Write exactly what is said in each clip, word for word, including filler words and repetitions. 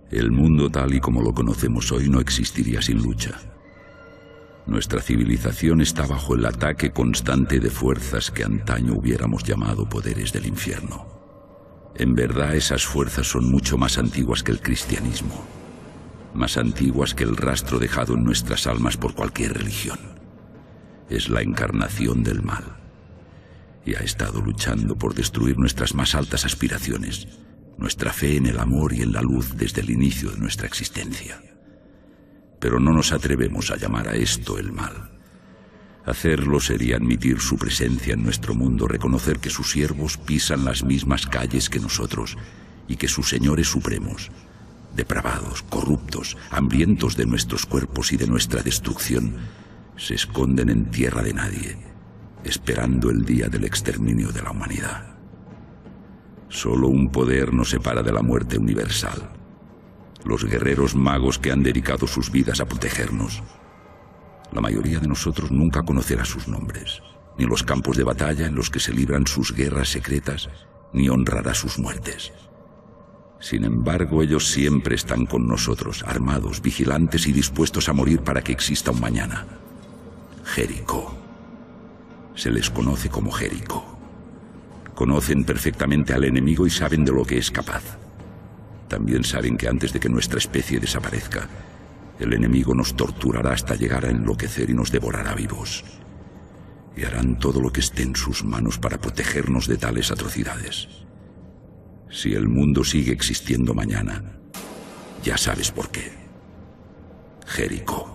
El mundo tal y como lo conocemos hoy no existiría sin lucha. Nuestra civilización está bajo el ataque constante de fuerzas que antaño hubiéramos llamado poderes del infierno. En verdad, esas fuerzas son mucho más antiguas que el cristianismo, más antiguas que el rastro dejado en nuestras almas por cualquier religión. Es la encarnación del mal, y ha estado luchando por destruir nuestras más altas aspiraciones, nuestra fe en el amor y en la luz desde el inicio de nuestra existencia. Pero no nos atrevemos a llamar a esto el mal. Hacerlo sería admitir su presencia en nuestro mundo, reconocer que sus siervos pisan las mismas calles que nosotros y que sus señores supremos, depravados, corruptos, hambrientos de nuestros cuerpos y de nuestra destrucción, se esconden en tierra de nadie, esperando el día del exterminio de la humanidad. Solo un poder nos separa de la muerte universal: los guerreros magos que han dedicado sus vidas a protegernos. La mayoría de nosotros nunca conocerá sus nombres, ni los campos de batalla en los que se libran sus guerras secretas, ni honrará sus muertes. Sin embargo, ellos siempre están con nosotros, armados, vigilantes y dispuestos a morir para que exista un mañana. Jericho. Se les conoce como Jericho. Conocen perfectamente al enemigo y saben de lo que es capaz. También saben que antes de que nuestra especie desaparezca, el enemigo nos torturará hasta llegar a enloquecer y nos devorará vivos. Y harán todo lo que esté en sus manos para protegernos de tales atrocidades. Si el mundo sigue existiendo mañana, ya sabes por qué. Jericho.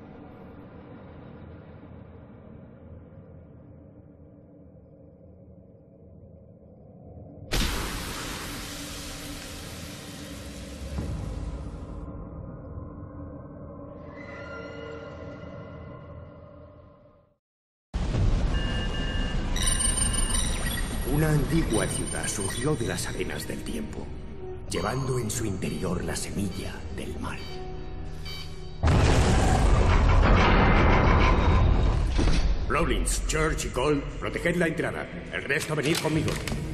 Una antigua ciudad surgió de las arenas del tiempo, llevando en su interior la semilla del mal. Rollins, Church y Cole, proteged la entrada. El resto venid conmigo.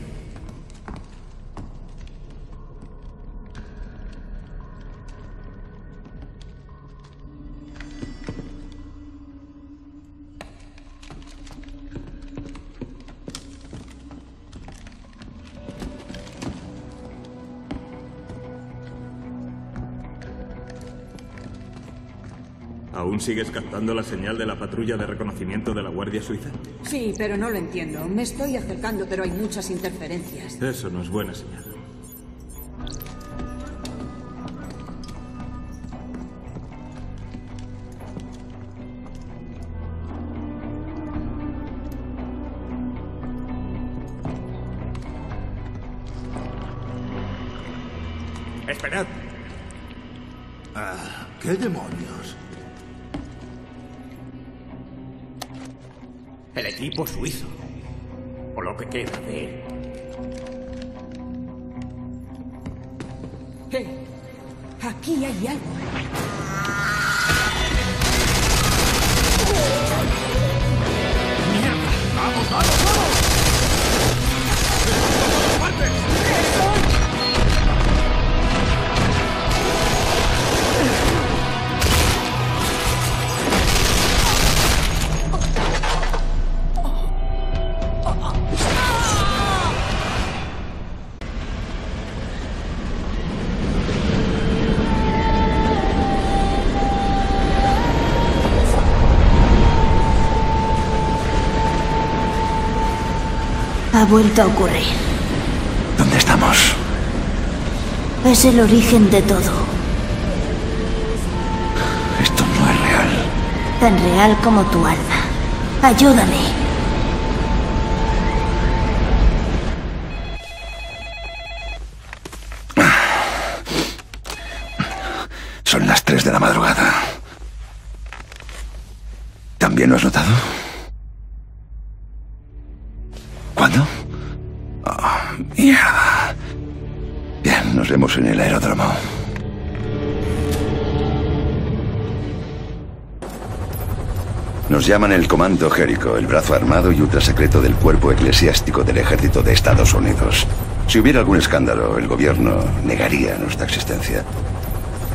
¿Aún sigues captando la señal de la patrulla de reconocimiento de la Guardia Suiza? Sí, pero no lo entiendo. Me estoy acercando, pero hay muchas interferencias. Eso no es buena señal. ¡Esperad! Ah, ¿qué demonios? El equipo suizo. O lo que queda de él. ¡Hey! Aquí hay algo. ¡Mierda! ¡Vamos, vamos, vamos! ¡Fuertes! Ha vuelto a ocurrir. ¿Dónde estamos? Es el origen de todo. Esto no es real. Tan real como tu alma. Ayúdame. Son las tres de la madrugada. ¿También lo has notado? ¿Cuándo? Oh, mierda. Bien, nos vemos en el aeródromo. Nos llaman el Comando Jericho, el brazo armado y ultrasecreto del cuerpo eclesiástico del ejército de Estados Unidos. Si hubiera algún escándalo, el gobierno negaría nuestra existencia.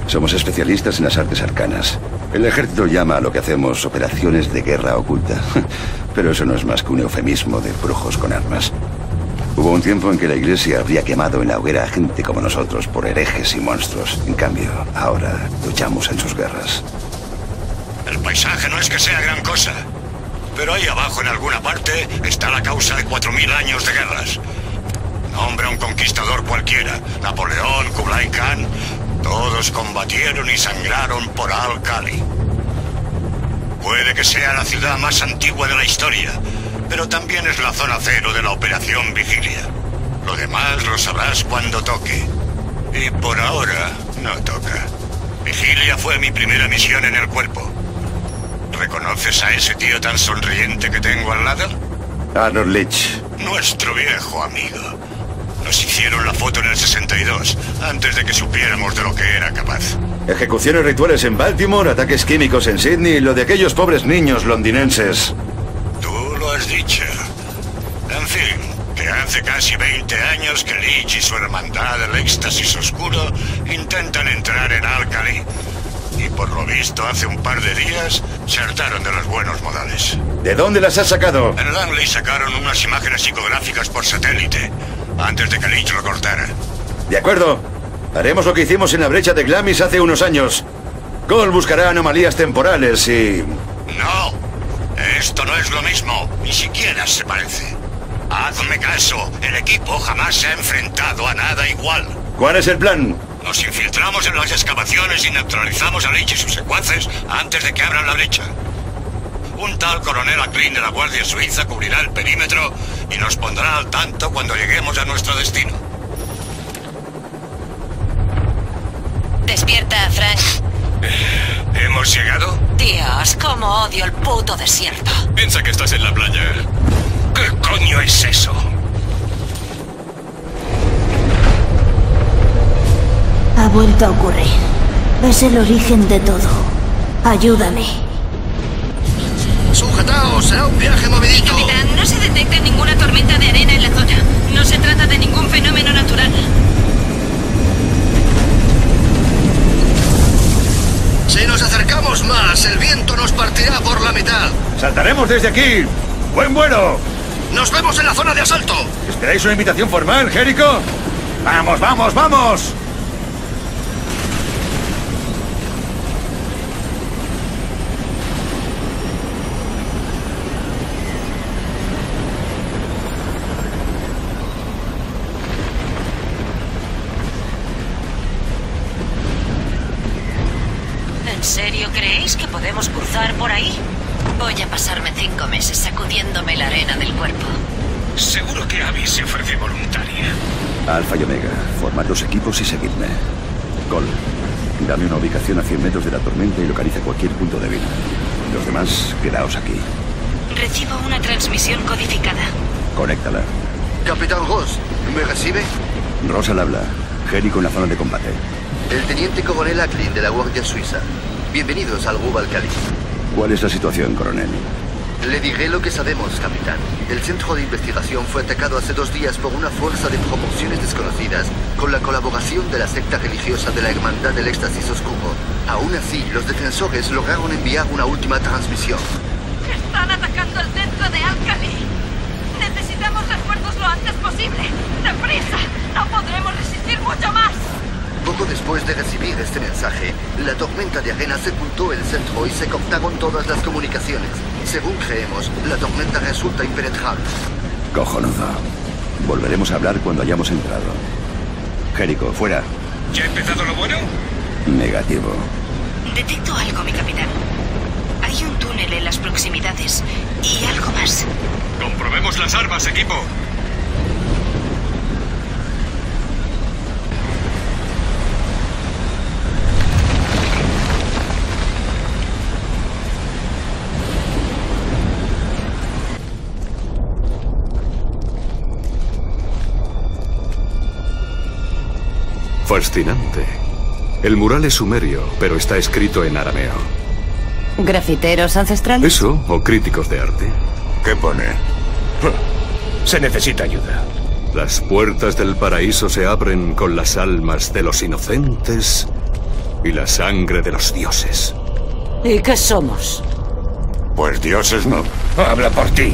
Somos especialistas en las artes arcanas. El ejército llama a lo que hacemos operaciones de guerra oculta. Pero eso no es más que un eufemismo de brujos con armas. Hubo un tiempo en que la iglesia habría quemado en la hoguera a gente como nosotros por herejes y monstruos. En cambio, ahora luchamos en sus guerras. El paisaje no es que sea gran cosa, pero ahí abajo en alguna parte está la causa de cuatro mil años de guerras. Nombra un conquistador cualquiera, Napoleón, Kublai Khan, todos combatieron y sangraron por Al-Kali. Puede que sea la ciudad más antigua de la historia, pero también es la zona cero de la Operación Vigilia. Lo demás lo sabrás cuando toque. Y por ahora no toca. Vigilia fue mi primera misión en el cuerpo. ¿Reconoces a ese tío tan sonriente que tengo al lado? Arnold Leach. Nuestro viejo amigo. Nos hicieron la foto en el sesenta y dos, antes de que supiéramos de lo que era capaz. Ejecuciones rituales en Baltimore, ataques químicos en Sydney y lo de aquellos pobres niños londinenses. Tú lo has dicho. En fin, que hace casi veinte años que Leach y su hermandad del éxtasis oscuro intentan entrar en Al-Kali. Y por lo visto, hace un par de días se hartaron de los buenos modales. ¿De dónde las has sacado? En Langley sacaron unas imágenes psicográficas por satélite, antes de que Leach lo cortara. De acuerdo. Haremos lo que hicimos en la brecha de Glamis hace unos años. Cole buscará anomalías temporales y... No. Esto no es lo mismo. Ni siquiera se parece. Hazme caso. El equipo jamás se ha enfrentado a nada igual. ¿Cuál es el plan? Nos infiltramos en las excavaciones y neutralizamos a Leach y sus secuaces antes de que abran la brecha. Un tal coronel Acklin de la Guardia Suiza cubrirá el perímetro y nos pondrá al tanto cuando lleguemos a nuestro destino. Despierta, Frank. ¿Hemos llegado? Dios, cómo odio el puto desierto. Piensa que estás en la playa. ¿Qué coño es eso? Ha vuelto a ocurrir. Es el origen de todo. Ayúdame. Sujetaos, será un viaje movidito. Capitán, no se detecta ninguna tormenta de arena en la zona. No se trata de ningún fenómeno natural. Si nos acercamos más, el viento nos partirá por la mitad. ¡Saltaremos desde aquí! ¡Buen vuelo! ¡Nos vemos en la zona de asalto! ¿Esperáis una invitación formal, Jericho? ¡Vamos, vamos, vamos! ¿En serio creéis que podemos cruzar por ahí? Voy a pasarme cinco meses sacudiéndome la arena del cuerpo. Seguro que Abby se ofrece voluntaria. Alfa y Omega, formad los equipos y seguidme. Cole, dame una ubicación a cien metros de la tormenta y localiza cualquier punto débil. Los demás, quedaos aquí. Recibo una transmisión codificada. Conéctala. Capitán Ross, ¿me recibe? Ross al habla. Jericho en la zona de combate. El teniente coronel Acklin de la Guardia Suiza. Bienvenidos al Rub al-Khali. ¿Cuál es la situación, coronel? Le diré lo que sabemos, capitán. El centro de investigación fue atacado hace dos días por una fuerza de proporciones desconocidas, con la colaboración de la secta religiosa de la Hermandad del Éxtasis Oscuro. Aún así, los defensores lograron enviar una última transmisión. Están atacando el centro de Al-Khali. Necesitamos refuerzos lo antes posible. ¡Deprisa! ¡No podremos resistir mucho más! Poco después de recibir este mensaje, la tormenta de arena sepultó el centro y se cortaron todas las comunicaciones. Según creemos, la tormenta resulta impenetrable. Cojonudo. Volveremos a hablar cuando hayamos entrado. Jericho, fuera. ¿Ya ha empezado lo bueno? Negativo. Detecto algo, mi capitán. Hay un túnel en las proximidades y algo más. Comprobemos las armas, equipo. Fascinante. El mural es sumerio, pero está escrito en arameo. ¿Grafiteros ancestrales? ¿Eso o críticos de arte? ¿Qué pone? Se necesita ayuda. Las puertas del paraíso se abren con las almas de los inocentes y la sangre de los dioses. ¿Y qué somos? Pues dioses no. Habla por ti.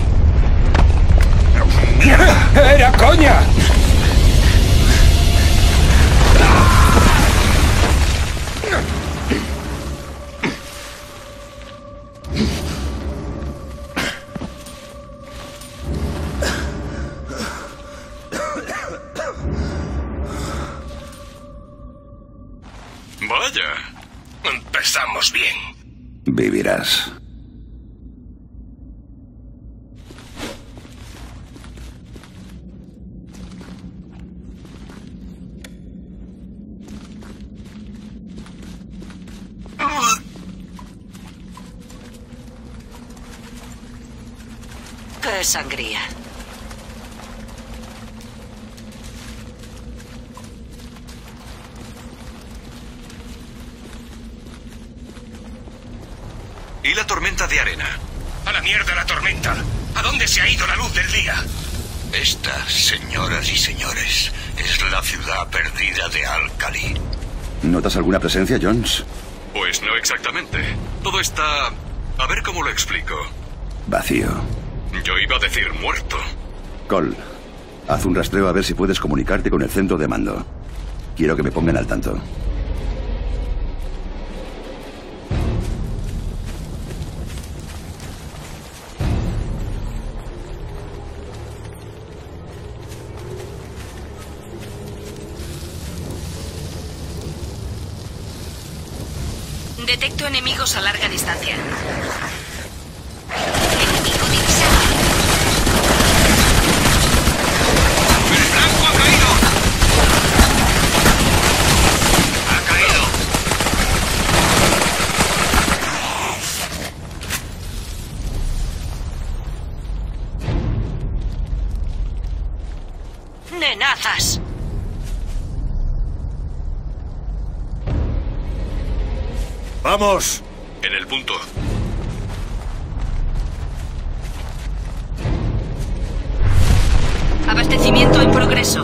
¡Mierda! ¡Era coña! Vaya, empezamos bien. Vivirás. ¡Qué sangría! ¿Y la tormenta de arena? ¡A la mierda la tormenta! ¿A dónde se ha ido la luz del día? Esta, señoras y señores, es la ciudad perdida de Al-Khali. ¿Notas alguna presencia, Jones? Pues no exactamente. Todo está... A ver cómo lo explico. Vacío. Yo iba a decir muerto. Cole, haz un rastreo a ver si puedes comunicarte con el centro de mando. Quiero que me pongan al tanto. Detecto enemigos a larga distancia. ¡Nenazas! ¡Vamos! En el punto. Abastecimiento en progreso.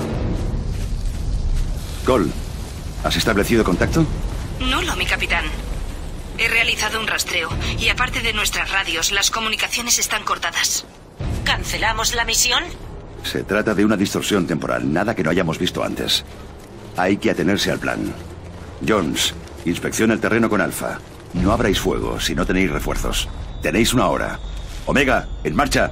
Cole, ¿has establecido contacto? No lo, mi capitán. He realizado un rastreo y aparte de nuestras radios, las comunicaciones están cortadas. ¿Cancelamos la misión? Se trata de una distorsión temporal, nada que no hayamos visto antes. Hay que atenerse al plan. Jones, inspecciona el terreno con Alpha. No abráis fuego si no tenéis refuerzos. Tenéis una hora. Omega, en marcha.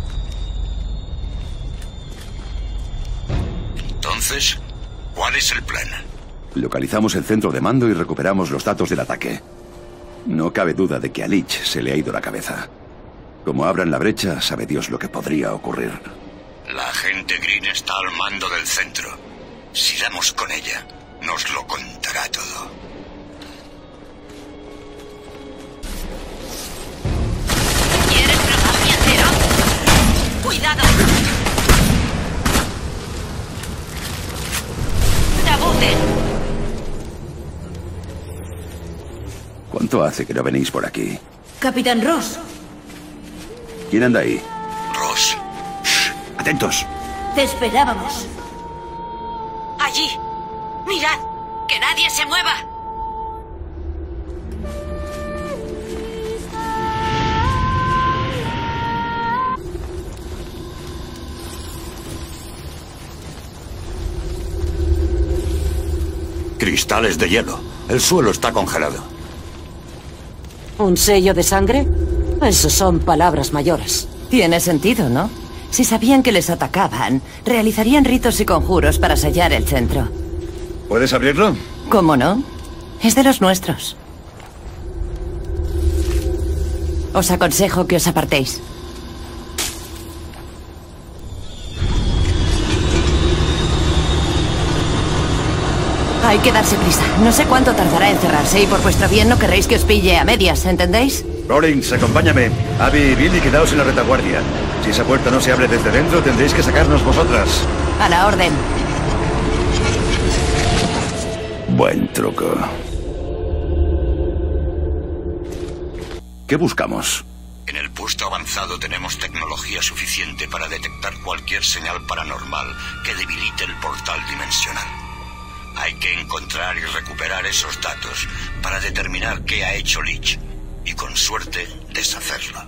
Entonces, ¿cuál es el plan? Localizamos el centro de mando y recuperamos los datos del ataque. No cabe duda de que a Leach se le ha ido la cabeza. Como abran la brecha, sabe Dios lo que podría ocurrir. La agente Green está al mando del centro. Si damos con ella, nos lo contará todo. ¿Quieres probar mi acero? ¡Cuidado! ¡Tabude! ¿Cuánto hace que no venís por aquí? Capitán Ross. ¿Quién anda ahí? Ross. Shh, atentos. Te esperábamos. Allí. Mirad. Que nadie se mueva. Cristales de hielo. El suelo está congelado. ¿Un sello de sangre? Eso son palabras mayores. Tiene sentido, ¿no? Si sabían que les atacaban, realizarían ritos y conjuros para sellar el centro. ¿Puedes abrirlo? ¿Cómo no? Es de los nuestros. Os aconsejo que os apartéis. Hay que darse prisa. No sé cuánto tardará en cerrarse y por vuestro bien no querréis que os pille a medias, ¿entendéis? Rollins, acompáñame. Abby y Billy, quedaos en la retaguardia. Si esa puerta no se abre desde dentro, tendréis que sacarnos vosotras. A la orden. Buen truco. ¿Qué buscamos? En el puesto avanzado tenemos tecnología suficiente para detectar cualquier señal paranormal que debilite el portal dimensional. Hay que encontrar y recuperar esos datos para determinar qué ha hecho Leach y, con suerte, deshacerlo.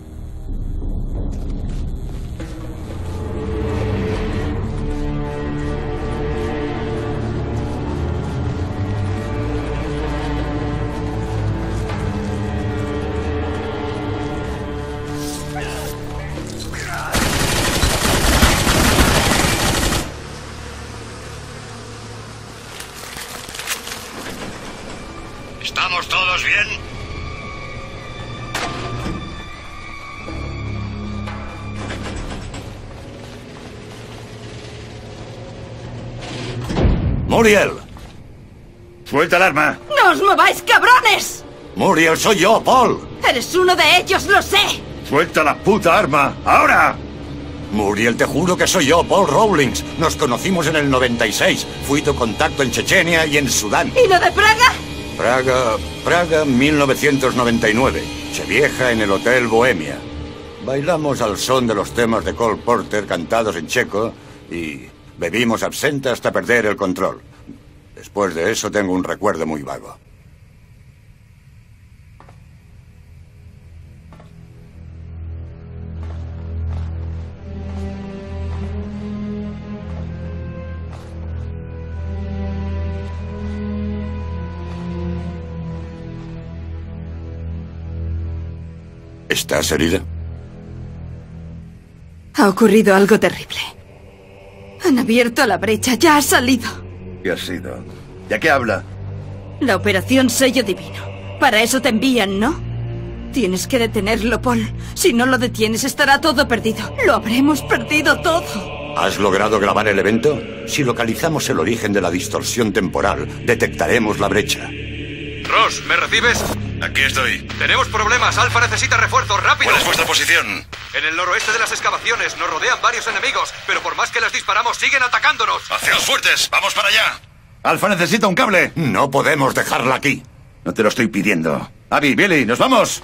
¿Estamos todos bien? ¡Muriel! ¡Suelta el arma! ¡No os mováis, cabrones! ¡Muriel, soy yo, Paul! ¡Eres uno de ellos, lo sé! ¡Suelta la puta arma! ¡Ahora! Muriel, te juro que soy yo, Paul Rawlings. Nos conocimos en el noventa y seis. Fui tu contacto en Chechenia y en Sudán. ¿Y lo de Praga? Praga... Praga, mil novecientos noventa y nueve. Chevieja en el Hotel Bohemia. Bailamos al son de los temas de Cole Porter cantados en checo y bebimos absenta hasta perder el control. Después de eso tengo un recuerdo muy vago. ¿Estás herida? Ha ocurrido algo terrible. Han abierto la brecha, ya ha salido. ¿Qué ha sido? ¿Ya qué habla? La operación Sello Divino. Para eso te envían, ¿no? Tienes que detenerlo, Paul. Si no lo detienes, estará todo perdido. Lo habremos perdido todo. ¿Has logrado grabar el evento? Si localizamos el origen de la distorsión temporal, detectaremos la brecha. Ross, ¿me recibes? Aquí estoy. Tenemos problemas. Alfa necesita refuerzos, rápido. ¿Cuál es vuestra posición? En el noroeste de las excavaciones. Nos rodean varios enemigos, pero por más que les disparamos, siguen atacándonos. ¡Haceos fuertes! ¡Vamos para allá! Alfa necesita un cable. No podemos dejarla aquí. No te lo estoy pidiendo. Abby, Billy, ¡nos vamos!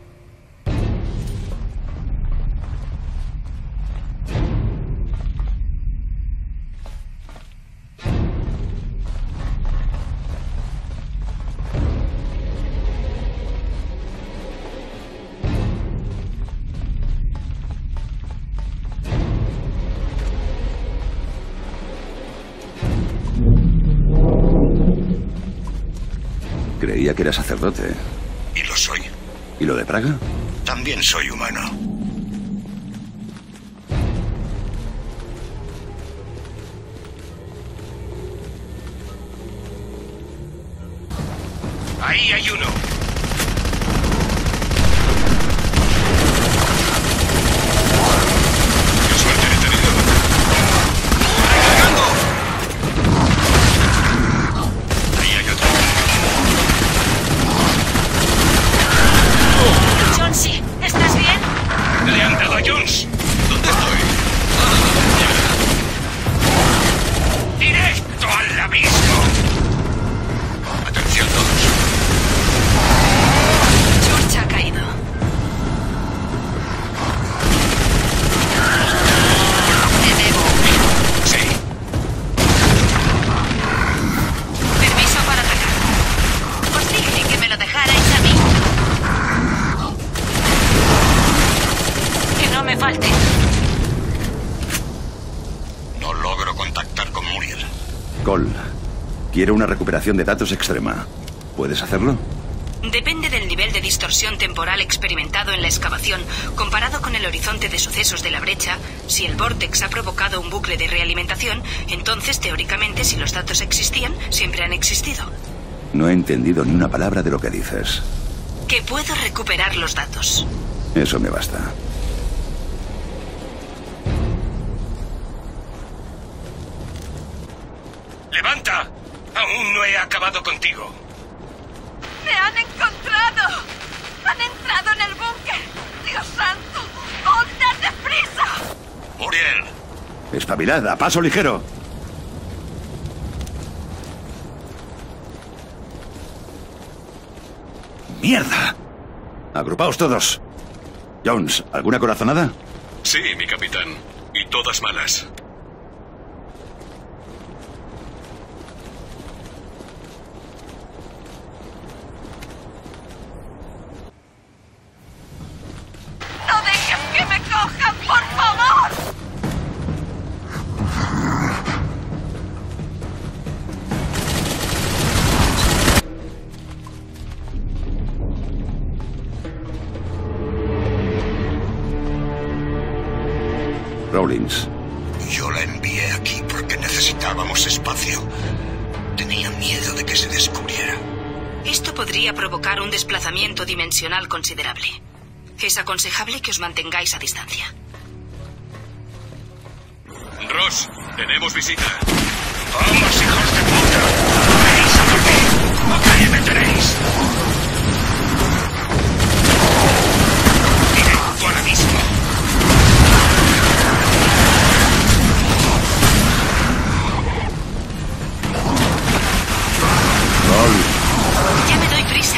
Creía que era sacerdote. Y lo soy. ¿Y lo de Praga? También soy humano. Ahí hay uno. ¡Qué suerte he tenido! ¡Recargando! Ahí hay otro. Jonesy, ¿estás bien? ¡Le han dado a Jones! ¿Dónde estoy? ¡Directo al abismo! Atención todos. George ha caído. Te debo. Sí. Permiso para atacar. Os dije que me lo dejarais a mí. Que no me falte. No logro contactar con Muriel. Cole, quiero una recuperación de datos extrema. ¿Puedes hacerlo? Depende del nivel de distorsión temporal experimentado en la excavación, comparado con el horizonte de sucesos de la brecha. Si el vórtex ha provocado un bucle de realimentación, entonces, teóricamente, si los datos existían, siempre han existido. No he entendido ni una palabra de lo que dices. Que puedo recuperar los datos. Eso me basta. ¡Levanta! Aún no he acabado contigo. ¡Me han encontrado! ¡Han entrado en el búnker! ¡Dios santo! ¡Ponte deprisa! Muriel. Espabilad, a paso ligero. ¡Mierda! Agrupaos todos. Jones, ¿alguna corazonada? Sí, mi capitán. Y todas malas. Rawlings? Yo la envié aquí porque necesitábamos espacio. Tenía miedo de que se descubriera. Esto podría provocar un desplazamiento dimensional considerable. Es aconsejable que os mantengáis a distancia. Ross, tenemos visita. ¡Vamos, hijos de puta! ¡Veis a dormir! ¡Aquí me tenéis! ¡Directo al abismo! Ya me doy prisa.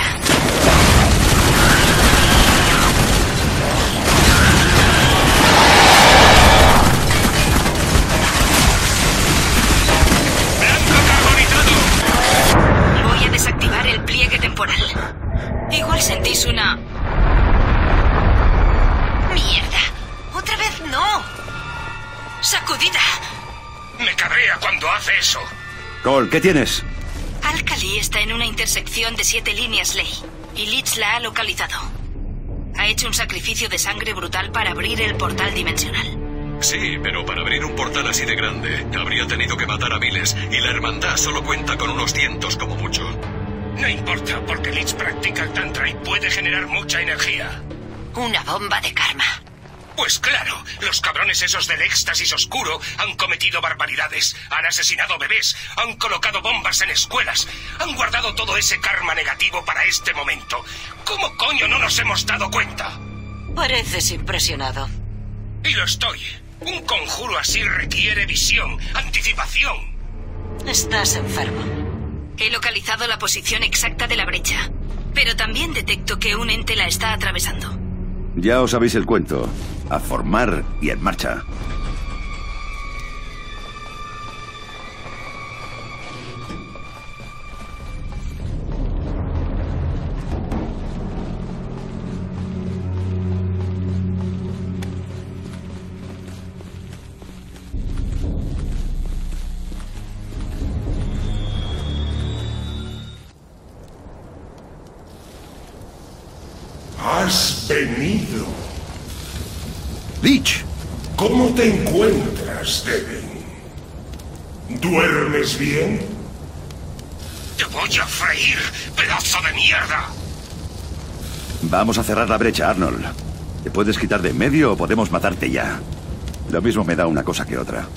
Voy a desactivar el pliegue temporal. Igual sentís una... ¡Mierda! ¡Otra vez no! ¡Sacudida! Me cabrea cuando hace eso. Cole, ¿qué tienes? Al-Khali está en una intersección de siete líneas ley, y Lich la ha localizado. Ha hecho un sacrificio de sangre brutal para abrir el portal dimensional. Sí, pero para abrir un portal así de grande, habría tenido que matar a miles, y la hermandad solo cuenta con unos cientos como mucho. No importa, porque Lich practica el Tantra y puede generar mucha energía. Una bomba de karma. Pues claro, los cabrones esos del éxtasis oscuro han cometido barbaridades, han asesinado bebés, han colocado bombas en escuelas, han guardado todo ese karma negativo para este momento. ¿Cómo coño no nos hemos dado cuenta? Pareces impresionado. Y lo estoy. Un conjuro así requiere visión, anticipación. Estás enfermo. He localizado la posición exacta de la brecha, pero también detecto que un ente la está atravesando. Ya os sabéis el cuento. A formar y en marcha. Has venido. Lich. ¿Cómo te encuentras, Devin? ¿Duermes bien? ¡Te voy a freír, pedazo de mierda! Vamos a cerrar la brecha, Arnold. Te puedes quitar de en medio o podemos matarte ya. Lo mismo me da una cosa que otra.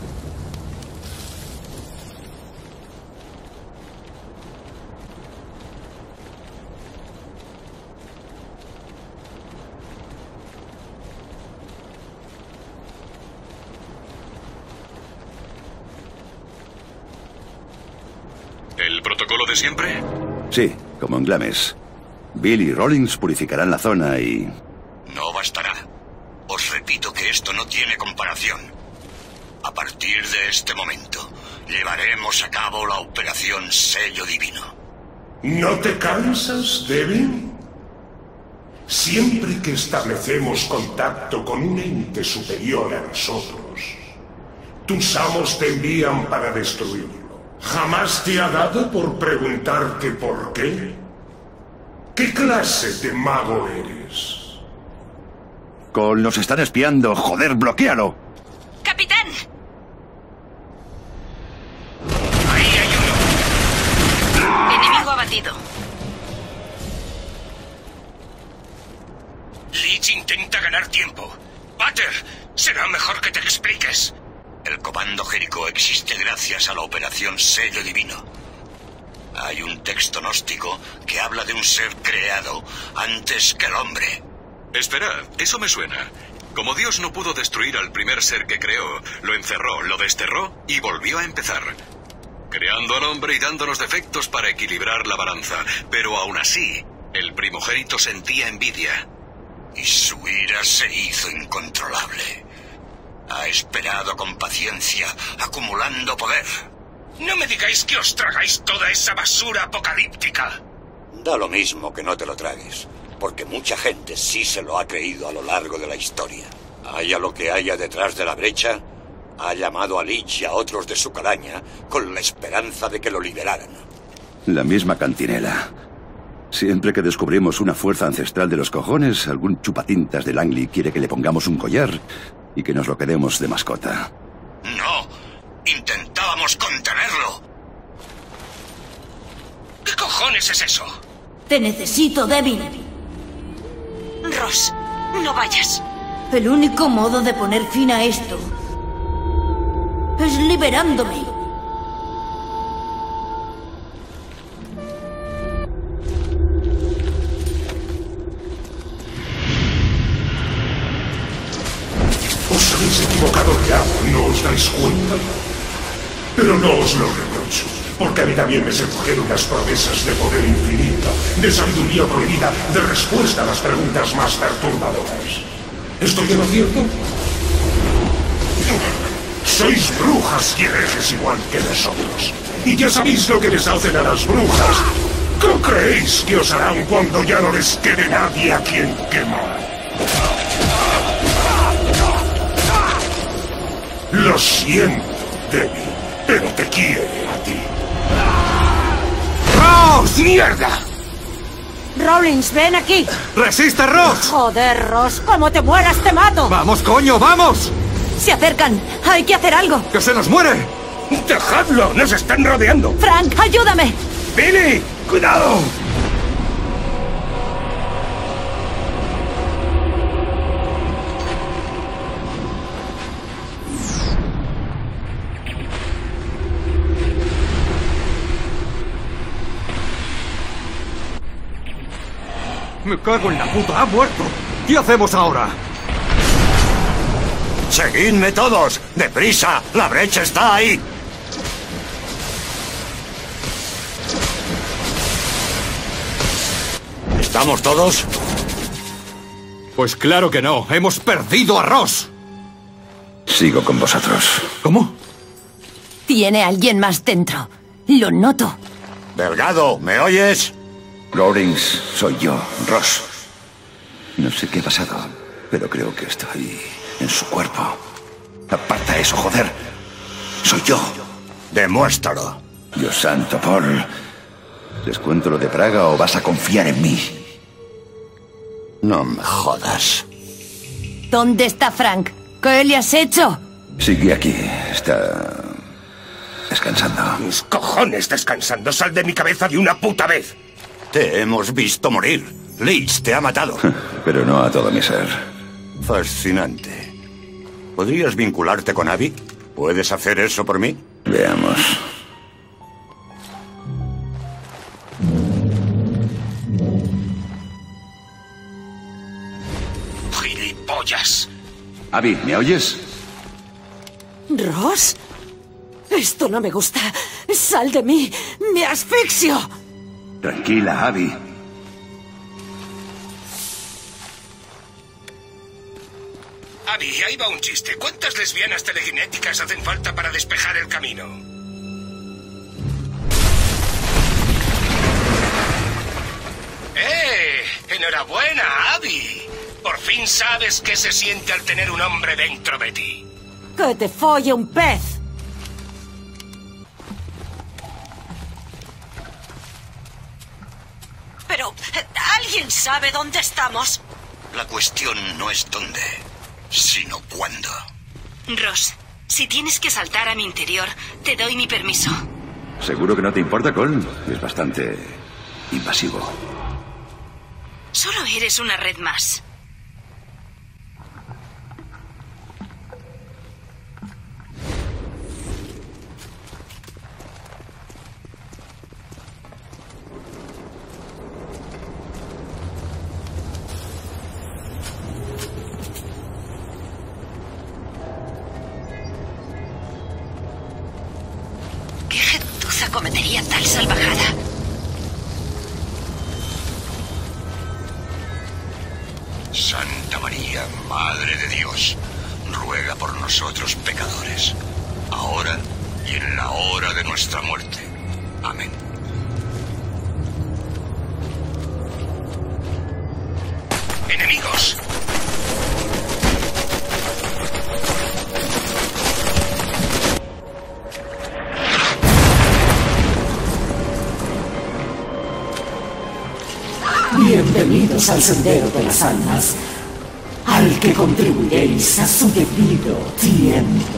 ¿El protocolo de siempre? Sí, como en Glamis. Bill y Rawlings purificarán la zona y... No bastará. Os repito que esto no tiene comparación. A partir de este momento, llevaremos a cabo la operación Sello Divino. ¿No te cansas, Devin? Siempre que establecemos contacto con un ente superior a nosotros, tus amos te envían para destruirlo. ¿Jamás te ha dado por preguntarte por qué? ¿Qué clase de mago eres? Cole, nos están espiando. Joder, bloquéalo. ¡Capitán! Ahí hay uno. Enemigo abatido. Lich intenta ganar tiempo. Butter, será mejor que te expliques. El comando Jericho existe gracias a la operación Sello Divino. Hay un texto gnóstico que habla de un ser creado antes que el hombre. Esperad, eso me suena. Como Dios no pudo destruir al primer ser que creó, lo encerró, lo desterró y volvió a empezar. Creando al hombre y dándonos defectos para equilibrar la balanza. Pero aún así, el primogénito sentía envidia. Y su ira se hizo incontrolable. Ha esperado con paciencia, acumulando poder. No me digáis que os tragáis toda esa basura apocalíptica. Da lo mismo que no te lo tragues, porque mucha gente sí se lo ha creído a lo largo de la historia. Haya lo que haya detrás de la brecha, ha llamado a Lich y a otros de su calaña con la esperanza de que lo liberaran. La misma cantinela. Siempre que descubrimos una fuerza ancestral de los cojones, algún chupatintas de Langley quiere que le pongamos un collar. y que nos lo quedemos de mascota. No, intentábamos contenerlo. ¿Qué cojones es eso? Te necesito, Devin. Ross, no vayas. El único modo de poner fin a esto es liberándome. Os habéis equivocado ya, ¿no os dais cuenta? Pero no os lo reprocho, porque a mí también me sedujeron las promesas de poder infinito, de sabiduría prohibida, de respuesta a las preguntas más perturbadoras. ¿Estoy en lo cierto? Sois brujas y herejes igual que nosotros. Y ya sabéis lo que les hacen a las brujas. ¿Qué creéis que os harán cuando ya no les quede nadie a quien quemar? Lo siento, Debbie, pero te quiere a ti. ¡Ross! ¡Mierda! Rawlins, ven aquí. ¡Resiste, Ross! Joder, Ross, como te mueras te mato. ¡Vamos, coño, vamos! Se acercan. Hay que hacer algo. ¡Que se nos muere! ¡Dejadlo! ¡Nos están rodeando! Frank, ayúdame. ¡Billy! ¡Cuidado! Me cago en la puta, ha muerto. ¿Qué hacemos ahora? ¡Seguidme todos! ¡Deprisa! ¡La brecha está ahí! ¿Estamos todos? Pues claro que no. Hemos perdido a Ross. Sigo con vosotros. ¿Cómo? Tiene alguien más dentro. Lo noto. Delgado, ¿me oyes? Rawlins, soy yo, Ross. No sé qué ha pasado, pero creo que estoy en su cuerpo. Aparta eso, joder. Soy yo. Demuéstralo. Dios santo, Paul. ¿Les cuento lo de Praga o vas a confiar en mí? No me jodas. ¿Dónde está Frank? ¿Qué le has hecho? Sigue aquí. Está descansando. Mis cojones descansando. Sal de mi cabeza de una puta vez. Te hemos visto morir. Leach te ha matado. Pero no a todo mi ser. Fascinante. ¿Podrías vincularte con Abby? ¿Puedes hacer eso por mí? Veamos. ¡Gilipollas! Abby, ¿me oyes? ¿Ross? Esto no me gusta. Sal de mí. Me asfixio. Tranquila, Abby. Abby, ahí va un chiste. ¿Cuántas lesbianas telequinéticas hacen falta para despejar el camino? ¡Eh! ¡Enhorabuena, Abby! Por fin sabes qué se siente al tener un hombre dentro de ti. Que te folle un pez. Pero, ¿alguien sabe dónde estamos? La cuestión no es dónde, sino cuándo. Ross, si tienes que saltar a mi interior, te doy mi permiso. ¿Seguro que no te importa, Cole? Es bastante invasivo. Solo eres una red más. ¿Qué gentuza cometería tal salvajada? Santa María, Madre de Dios, ruega por nosotros pecadores, ahora y en la hora de nuestra muerte. Amén. ¡Enemigos! Bienvenidos al sendero de las almas, al que que contribuiréis a su debido tiempo.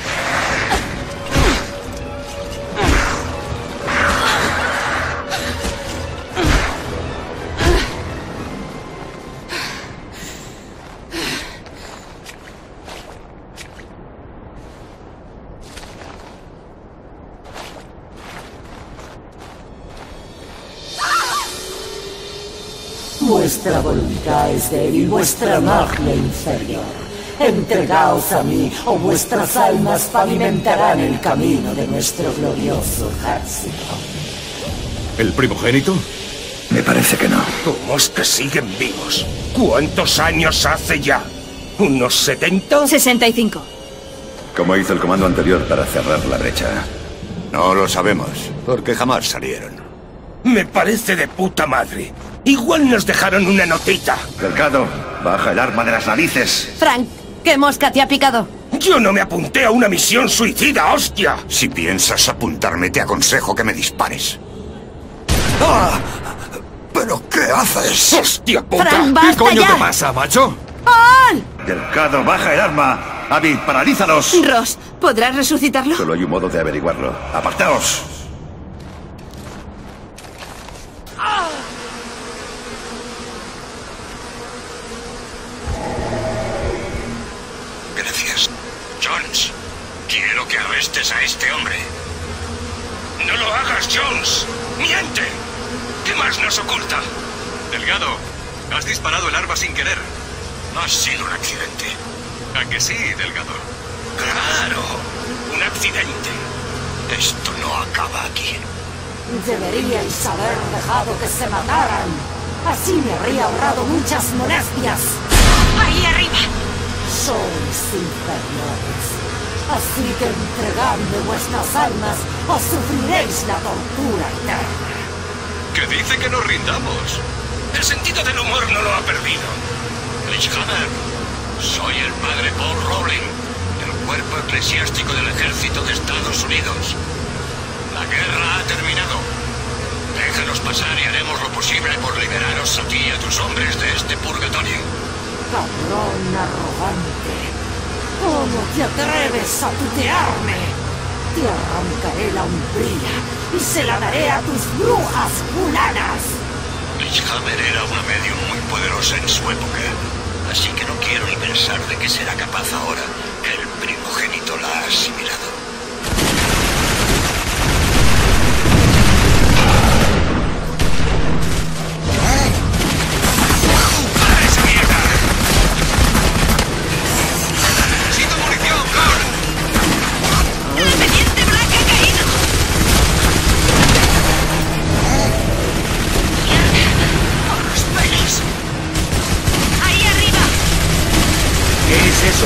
Vuestra voluntad es débil, vuestra magia inferior. Entregaos a mí, o vuestras almas pavimentarán el camino de nuestro glorioso ejército. ¿El primogénito? Me parece que no. ¿Cómo es que siguen vivos? ¿Cuántos años hace ya? ¿Unos setenta? sesenta y cinco. ¿Cómo hizo el comando anterior para cerrar la brecha? No lo sabemos, porque jamás salieron. Me parece de puta madre. Igual nos dejaron una notita. Delgado, baja el arma de las narices. Frank, ¿qué mosca te ha picado? Yo no me apunté a una misión suicida, hostia. Si piensas apuntarme, te aconsejo que me dispares. ¡Ah! ¿Pero qué haces? ¡Hostia puta! Frank, basta ¿Qué coño ya. te pasa, macho? ¡Paul! Delgado, baja el arma. Abby, paralízalos. Ross, ¿podrás resucitarlo? Solo hay un modo de averiguarlo. ¡Apartaos! Gracias. Jones, quiero que arrestes a este hombre. ¡No lo hagas, Jones! ¡Miente! ¿Qué más nos oculta? Delgado, has disparado el arma sin querer. No ha sido un accidente. ¿A que sí, Delgado? ¡Claro! ¡Un accidente! Esto no acaba aquí. Deberíais haber dejado que se mataran. Así me habría ahorrado muchas molestias. ¡Ahí arriba! Sois inferiores. Así que entregadme vuestras almas o sufriréis la tortura eterna. Que dice que nos rindamos. El sentido del humor no lo ha perdido. Lichhammer, soy el padre Paul Rowling, del cuerpo eclesiástico del ejército de Estados Unidos. La guerra ha terminado. Déjanos pasar y haremos lo posible por liberaros a ti y a tus hombres de este purgatorio. Cabrón arrogante. ¿Cómo te atreves a tutearme? Te arrancaré la umbría y se la daré a tus brujas fulanas. Lichhammer era una medium muy poderosa en su época, así que no quiero ni pensar de qué será capaz ahora que el primogénito la ha asimilado. Eso.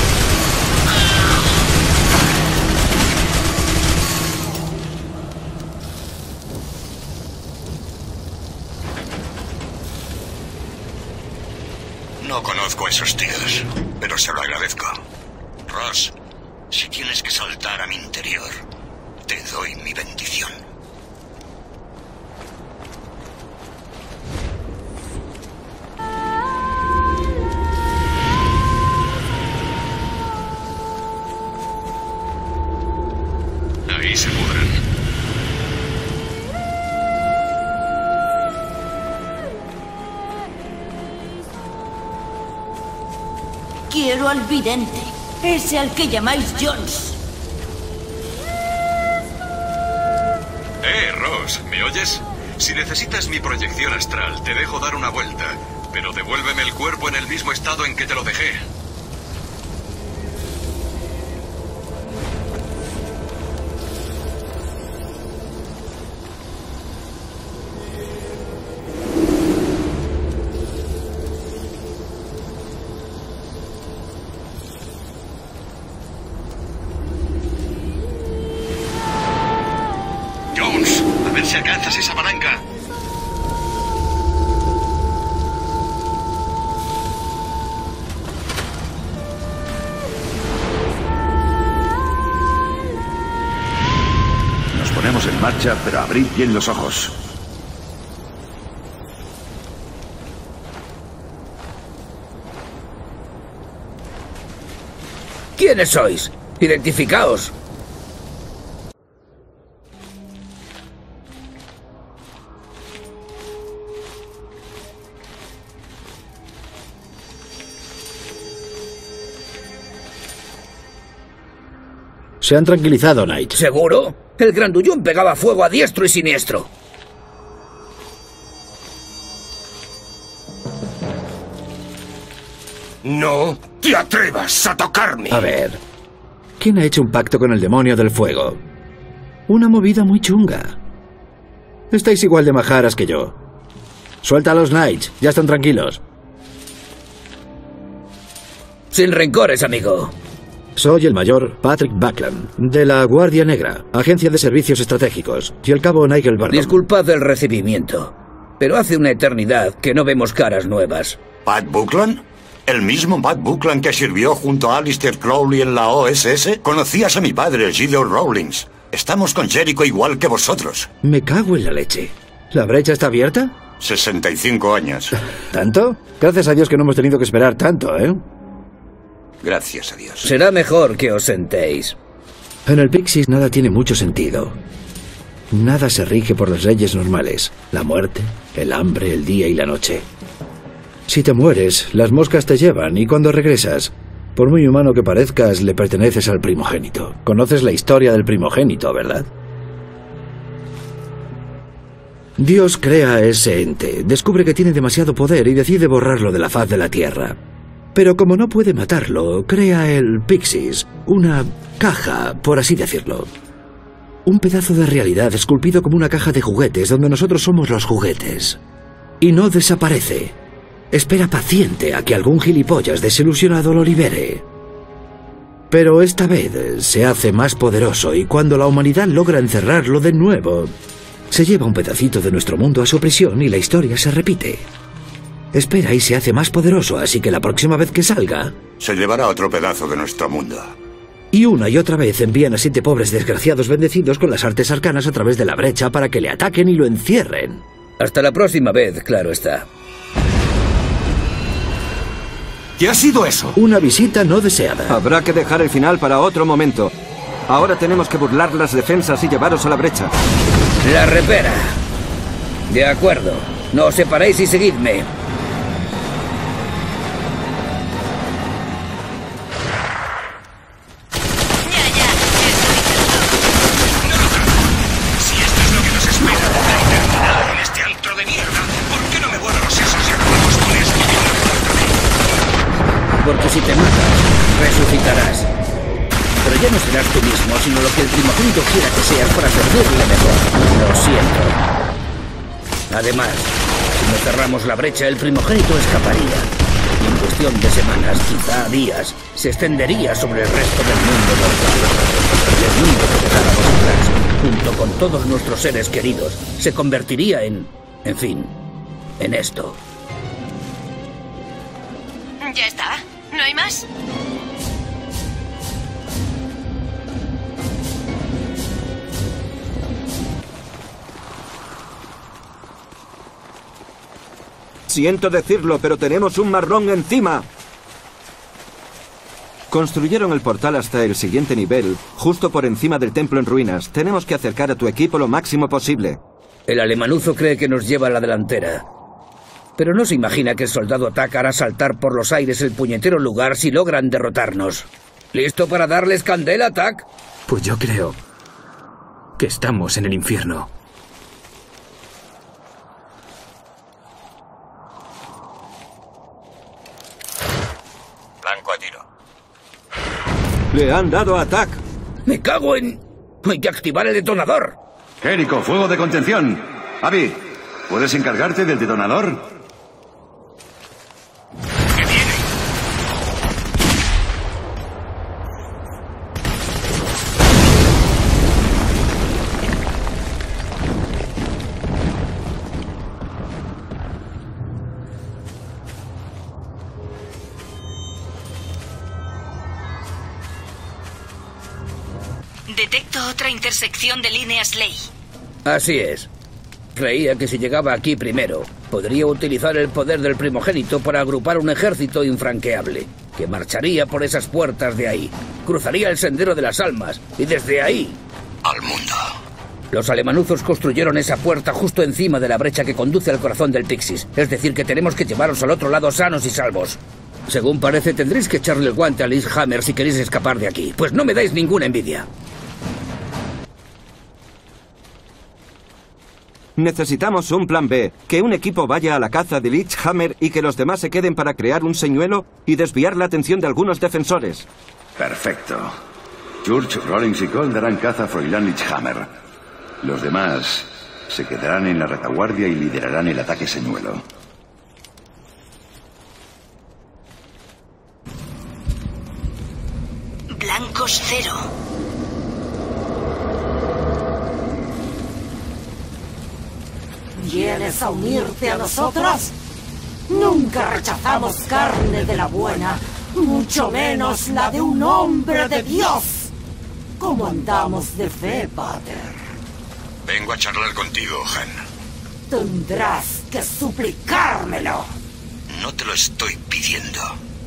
No conozco a esos tíos, pero se lo agradezco. Ross, si tienes que saltar a mi interior, te doy mi bendición. Ahí se pudren. Quiero al vidente, ese al que llamáis Jones. Eh, Ross, ¿me oyes? Si necesitas mi proyección astral, te dejo dar una vuelta, pero devuélveme el cuerpo en el mismo estado en que te lo dejé. Jones, a ver si alcanzas esa palanca. Nos ponemos en marcha, pero abrid bien los ojos. ¿Quiénes sois? Identificaos. Se han tranquilizado, Knight. ¿Seguro? El grandullón pegaba fuego a diestro y siniestro. No te atrevas a tocarme. A ver, ¿quién ha hecho un pacto con el demonio del fuego? Una movida muy chunga. Estáis igual de majaras que yo. Suelta a los Knights, ya están tranquilos. Sin rencores, amigo. Soy el mayor Patrick Buckland, de la Guardia Negra, Agencia de Servicios Estratégicos, y el cabo Nigel Burnham. Disculpad el recibimiento, pero hace una eternidad que no vemos caras nuevas. ¿Pat Buckland? ¿El mismo Pat Buckland que sirvió junto a Alistair Crowley en la O S S? Conocías a mi padre, Gideon Rawlings. Estamos con Jericho igual que vosotros. Me cago en la leche. ¿La brecha está abierta? sesenta y cinco años. ¿Tanto? Gracias a Dios que no hemos tenido que esperar tanto, ¿eh? Gracias a Dios. Será mejor que os sentéis. En el Pixies nada tiene mucho sentido. Nada se rige por las leyes normales. La muerte, el hambre, el día y la noche. Si te mueres, las moscas te llevan y cuando regresas, por muy humano que parezcas, le perteneces al primogénito. Conoces la historia del primogénito, ¿verdad? Dios crea a ese ente, descubre que tiene demasiado poder y decide borrarlo de la faz de la tierra. Pero como no puede matarlo, crea el Pixies, una caja, por así decirlo. Un pedazo de realidad esculpido como una caja de juguetes donde nosotros somos los juguetes. Y no desaparece. Espera paciente a que algún gilipollas desilusionado lo libere. Pero esta vez se hace más poderoso y cuando la humanidad logra encerrarlo de nuevo, se lleva un pedacito de nuestro mundo a su prisión y la historia se repite. Espera y se hace más poderoso, así que la próxima vez que salga... Se llevará otro pedazo de nuestro mundo. Y una y otra vez envían a siete pobres desgraciados bendecidos con las artes arcanas a través de la brecha para que le ataquen y lo encierren. Hasta la próxima vez, claro está. ¿Qué ha sido eso? Una visita no deseada. Habrá que dejar el final para otro momento. Ahora tenemos que burlar las defensas y llevaros a la brecha. La repera. De acuerdo. No os separéis y seguidme. Porque si te matas, resucitarás. Pero ya no serás tú mismo, sino lo que el primogénito quiera que seas para servirle mejor. Lo siento. Además, si no cerramos la brecha, el primogénito escaparía. Y en cuestión de semanas, quizá días, se extendería sobre el resto del mundo mortal. Y el mundo que dejáramos atrás, junto con todos nuestros seres queridos, se convertiría en... en fin, en esto. Ya está. ¿No hay más? Siento decirlo, pero tenemos un marrón encima. Construyeron el portal hasta el siguiente nivel, justo por encima del templo en ruinas. Tenemos que acercar a tu equipo lo máximo posible. El alemanuzo cree que nos lleva a la delantera. Pero no se imagina que el soldado Attack hará saltar por los aires el puñetero lugar si logran derrotarnos. ¿Listo para darles candela, Attack? Pues yo creo que estamos en el infierno. Blanco a tiro. Le han dado a Attack. ¡Me cago en...! ¡Hay que activar el detonador! Jericho, fuego de contención. Abby, ¿puedes encargarte del detonador? Detecto otra intersección de líneas ley. Así es. Creía que si llegaba aquí primero, podría utilizar el poder del primogénito para agrupar un ejército infranqueable. que marcharía por esas puertas de ahí. Cruzaría el Sendero de las Almas y desde ahí... al mundo. Los alemanuzos construyeron esa puerta justo encima de la brecha que conduce al corazón del Pixis. Es decir, que tenemos que llevaros al otro lado sanos y salvos. Según parece, tendréis que echarle el guante a Lich Hammer si queréis escapar de aquí. Pues no me dais ninguna envidia. Necesitamos un plan B. Que un equipo vaya a la caza de Lich Hammer y que los demás se queden para crear un señuelo y desviar la atención de algunos defensores. Perfecto. Church, Rollins y Cole darán caza a Froilán Lichhammer. Los demás se quedarán en la retaguardia y liderarán el ataque señuelo. Blancos cero. ¿Vienes a unirte a nosotros? Nunca rechazamos carne de la buena, mucho menos la de un hombre de Dios. ¿Cómo andamos de fe, Pater? Vengo a charlar contigo, Han. Tendrás que suplicármelo. No te lo estoy pidiendo.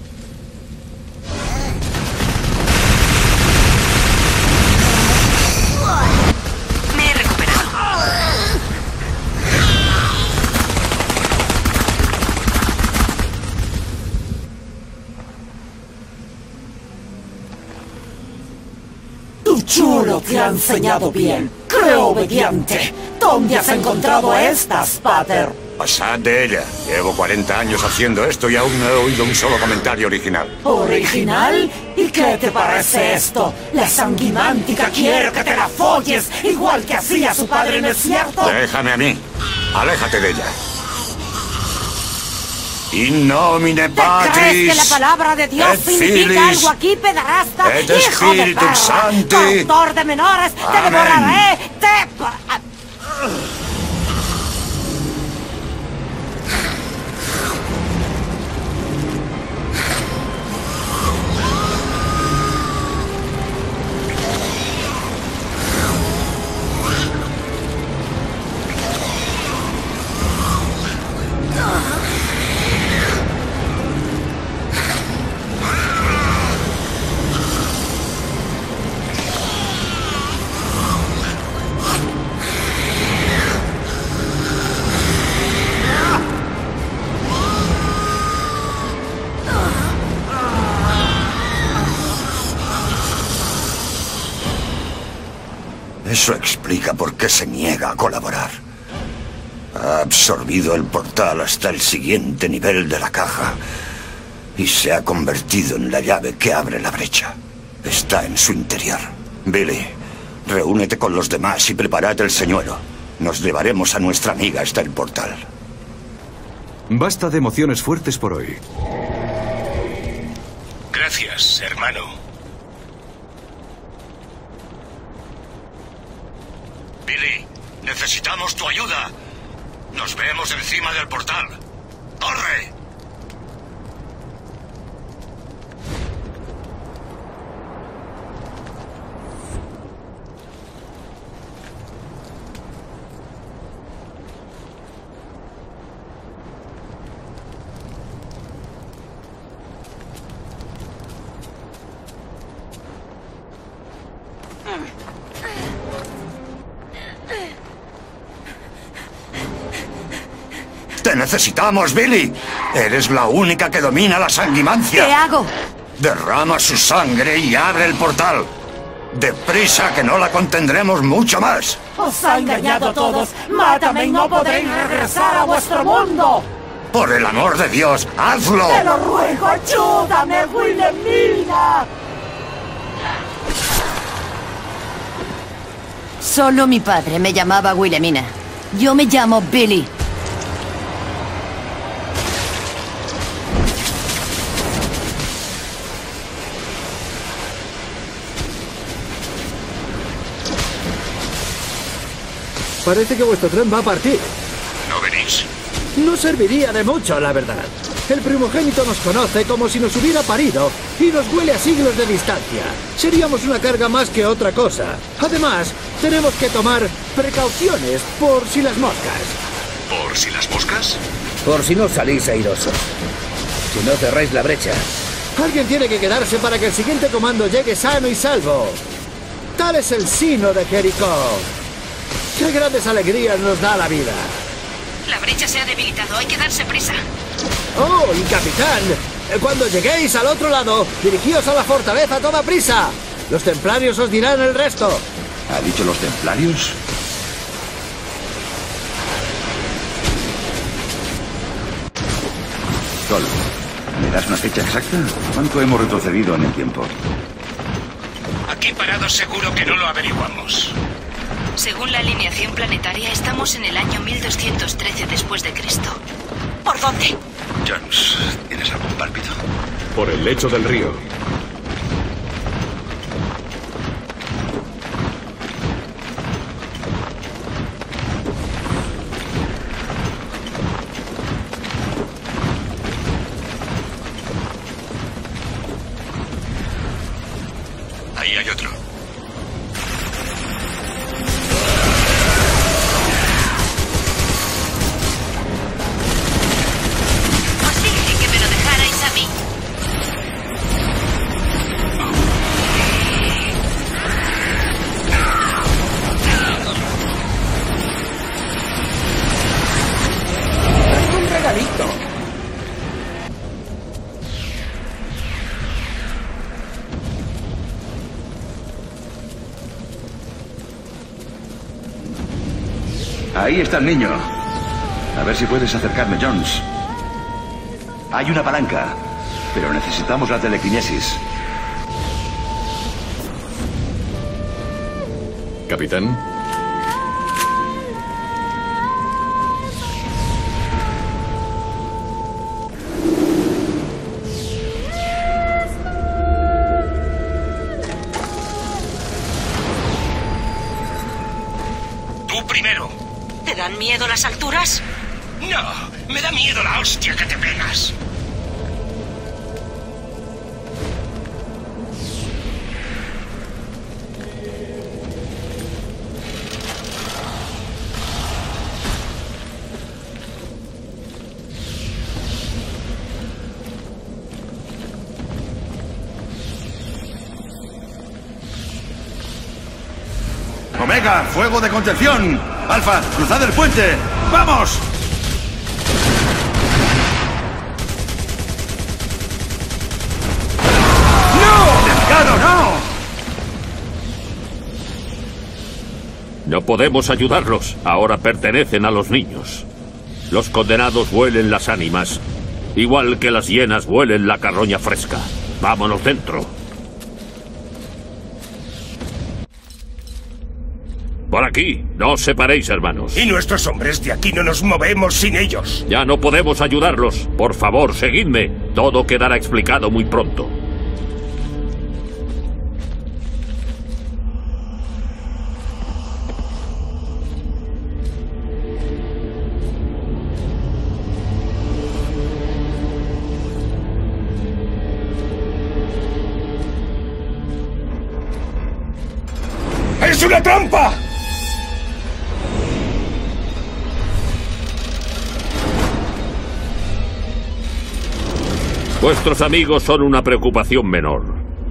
Me he recuperado. Tu chulo te ha enseñado bien. ¡Qué obediente! ¿Dónde has encontrado estas, Pater? Pasad de ella. Llevo cuarenta años haciendo esto y aún no he oído un solo comentario original. ¿Original? ¿Y qué te parece esto? La sanguinántica quiere que te la folles, igual que hacía su padre, ¿no es cierto? Déjame a mí. Aléjate de ella. In nomine Patris. ¿Crees que la palabra de Dios significa algo aquí, pederasta? Et ¡Hijo de perra! Spiritus Sancti. ¡Cortor de menores! ¡Te Amén. devoraré! ¡Te... Eso explica por qué se niega a colaborar. Ha absorbido el portal hasta el siguiente nivel de la caja y se ha convertido en la llave que abre la brecha. Está en su interior. Billy, reúnete con los demás y preparad el señuelo. Nos llevaremos a nuestra amiga hasta el portal. Basta de emociones fuertes por hoy. Gracias, hermano. Billy, necesitamos tu ayuda. Nos vemos encima del portal. ¡Corre! ¡Te necesitamos, Billy! Eres la única que domina la sanguimancia. ¿Qué hago? Derrama su sangre y abre el portal. Deprisa, que no la contendremos mucho más. ¡Os ha engañado a todos! ¡Mátame y no podréis regresar a vuestro mundo! Por el amor de Dios, hazlo. ¡Te lo ruego! ¡Ayúdame, Wilhelmina! Solo mi padre me llamaba Wilhelmina. Yo me llamo Billy. Parece que vuestro tren va a partir. ¿No venís? No serviría de mucho, la verdad. El primogénito nos conoce como si nos hubiera parido y nos huele a siglos de distancia. Seríamos una carga más que otra cosa. Además, tenemos que tomar precauciones por si las moscas. ¿Por si las moscas? Por si no salís airosos. Si no cerráis la brecha, Alguien tiene que quedarse para que el siguiente comando llegue sano y salvo. Tal es el sino de Jericó. ¡Qué grandes alegrías nos da la vida! La brecha se ha debilitado, hay que darse prisa. ¡Oh, y capitán! Cuando lleguéis al otro lado, dirigíos a la fortaleza a toda prisa. Los templarios os dirán el resto. ¿Ha dicho los templarios? Sol, ¿me das una fecha exacta? ¿Cuánto hemos retrocedido en el tiempo? Aquí parados seguro que no lo averiguamos. Según la alineación planetaria, estamos en el año mil doscientos trece después de Cristo. ¿Por dónde? Jones, ¿tienes algún pálpito? Por el lecho del río. Ahí hay otro. Os dije que me lo dejarais a mí. ¡Es un regalito! Ahí está el niño. A ver si puedes acercarme, Jones. Hay una palanca, pero necesitamos la telequinesis. Capitán. Tú primero. ¿Te dan miedo las alturas? No, me da miedo la hostia que te pegas. Omega, fuego de contención. Alfa, cruzad el puente. ¡Vamos! ¡No! ¡Delgado, no! No podemos ayudarlos. Ahora pertenecen a los niños. Los condenados huelen las ánimas, igual que las hienas huelen la carroña fresca. Vámonos dentro. Por aquí. No os separéis, hermanos. Y nuestros hombres de aquí no nos movemos sin ellos. Ya no podemos ayudarlos. Por favor, seguidme. Todo quedará explicado muy pronto. ¡Es una trampa! Vuestros amigos son una preocupación menor.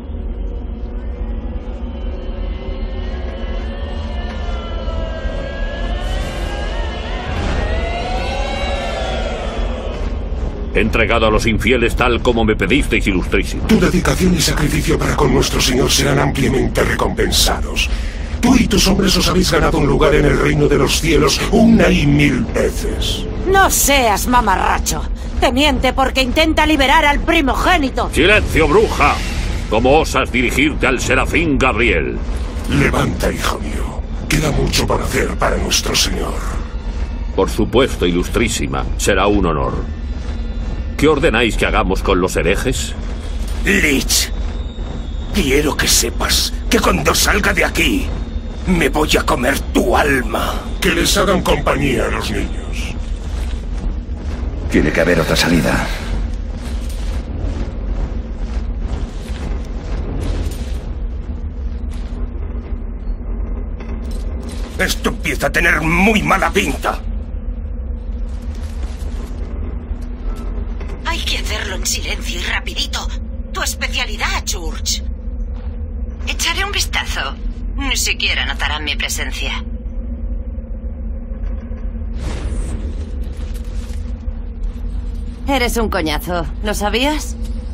He entregado a los infieles tal como me pedisteis, ilustrísimo. Tu dedicación y sacrificio para con nuestro Señor serán ampliamente recompensados. Tú y tus hombres os habéis ganado un lugar en el reino de los cielos una y mil veces. No seas mamarracho. Te miente porque intenta liberar al primogénito. ¡Silencio, bruja! ¿Cómo osas dirigirte al serafín Gabriel? Levanta, hijo mío. Queda mucho por hacer para nuestro Señor. Por supuesto, ilustrísima. Será un honor. ¿Qué ordenáis que hagamos con los herejes? Lich, quiero que sepas que cuando salga de aquí, me voy a comer tu alma. Que les hagan compañía a los niños. Tiene que haber otra salida. Esto empieza a tener muy mala pinta. Hay que hacerlo en silencio y rapidito. tu especialidad, Church. Echaré un vistazo. Ni siquiera notarán mi presencia. Eres un coñazo, ¿lo sabías?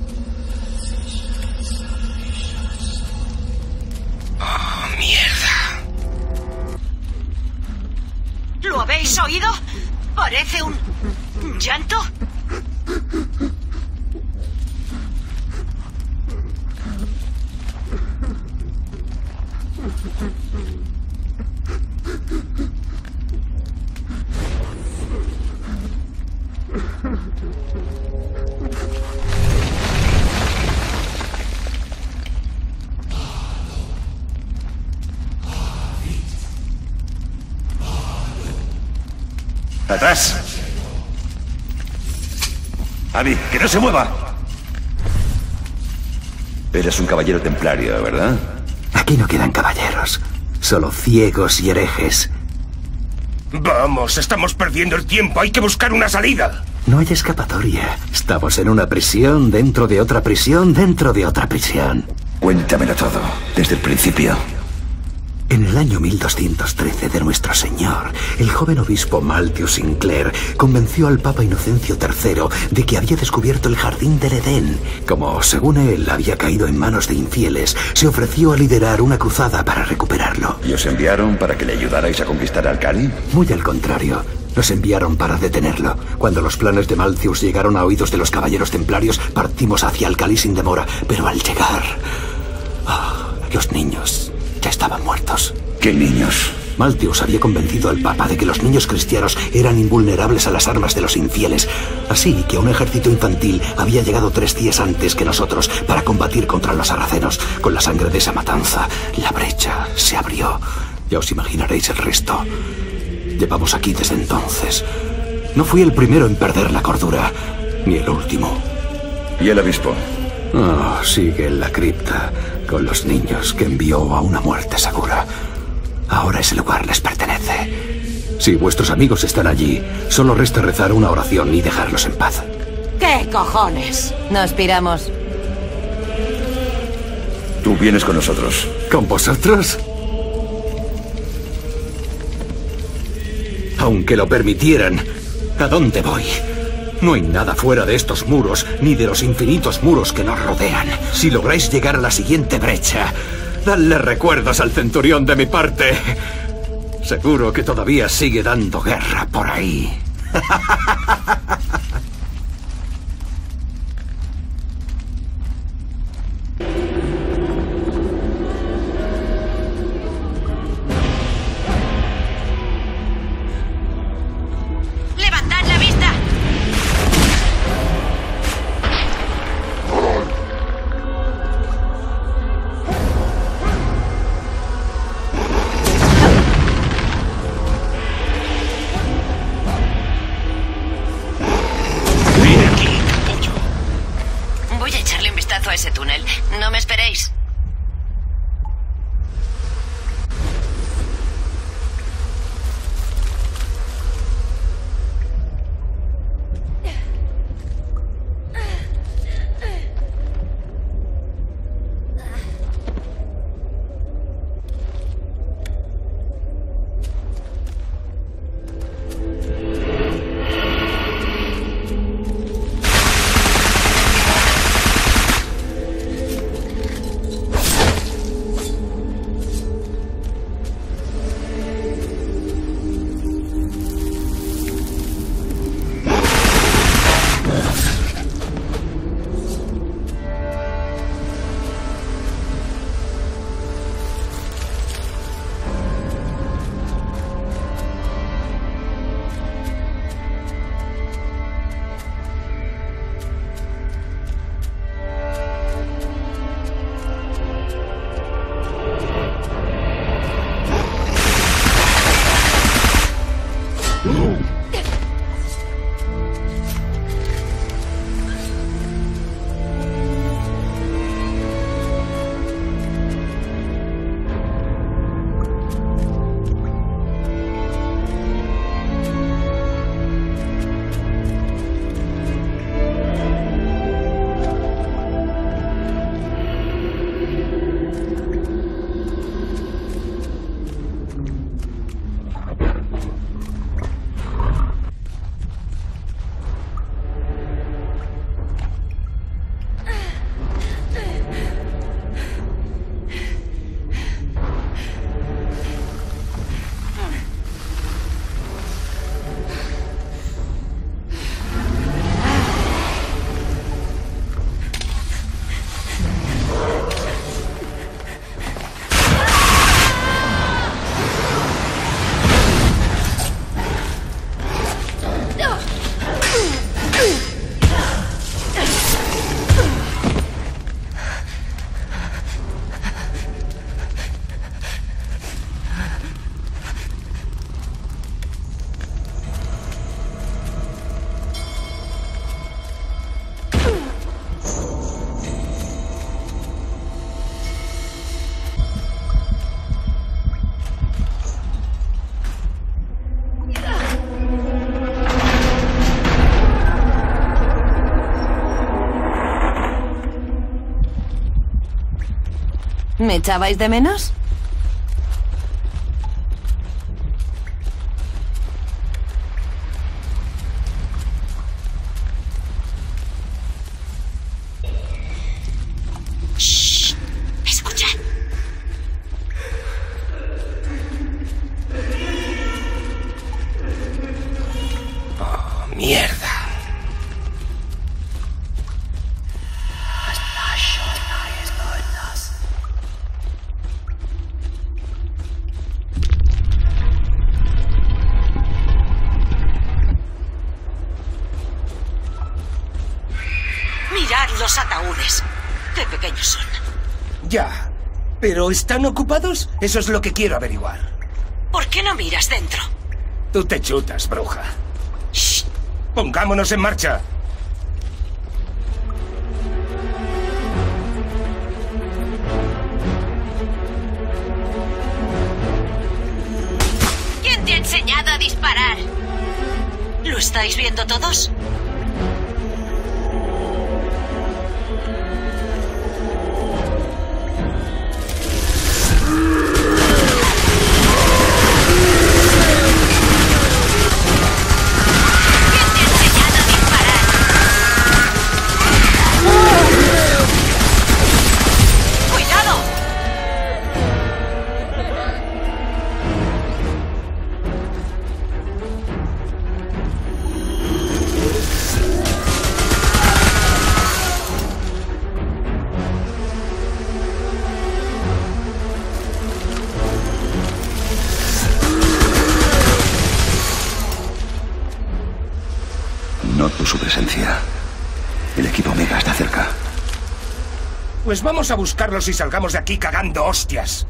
Oh, mierda. ¿Lo habéis oído? Parece un... ¿llanto? ¡Atrás! Abby, que no se mueva. Eres un caballero templario, ¿verdad? Aquí no quedan caballeros, solo ciegos y herejes. Vamos, estamos perdiendo el tiempo, hay que buscar una salida. No hay escapatoria. Estamos en una prisión dentro de otra prisión dentro de otra prisión. Cuéntamelo todo, desde el principio. En el año mil doscientos trece de nuestro Señor, el joven obispo Maltius Sinclair convenció al Papa Inocencio tercero de que había descubierto el jardín del Edén. Como, según él, había caído en manos de infieles, se ofreció a liderar una cruzada para recuperarlo. ¿Y os enviaron para que le ayudarais a conquistar al Cali? Muy al contrario. Nos enviaron para detenerlo. Cuando los planes de Maltius llegaron a oídos de los caballeros templarios, partimos hacia Alcalí sin demora. Pero al llegar... Oh, los niños ya estaban muertos. ¿Qué niños? Maltius había convencido al Papa de que los niños cristianos eran invulnerables a las armas de los infieles. Así que un ejército infantil había llegado tres días antes que nosotros para combatir contra los sarracenos. Con la sangre de esa matanza, la brecha se abrió. Ya os imaginaréis el resto. Llevamos aquí desde entonces. No fui el primero en perder la cordura, ni el último. ¿Y el obispo? Oh, sigue en la cripta, con los niños que envió a una muerte segura. Ahora ese lugar les pertenece. Si vuestros amigos están allí, solo resta rezar una oración y dejarlos en paz. ¿Qué cojones? Nos piramos. Tú vienes con nosotros. ¿Con vosotros? Aunque lo permitieran, ¿a dónde voy? No hay nada fuera de estos muros, ni de los infinitos muros que nos rodean. Si lográis llegar a la siguiente brecha, dadle recuerdos al centurión de mi parte. Seguro que todavía sigue dando guerra por ahí. ¿Me echabais de menos? Shh. Escuchad. Oh, mierda. Mirad los ataúdes. Qué pequeños son. Ya. ¿Pero están ocupados? Eso es lo que quiero averiguar. ¿Por qué no miras dentro? Tú te chutas, bruja. Shh. Pongámonos en marcha. ¿Quién te ha enseñado a disparar? ¿Lo estáis viendo todos? Noto su presencia. El equipo Omega está cerca. Pues vamos a buscarlos y salgamos de aquí cagando hostias.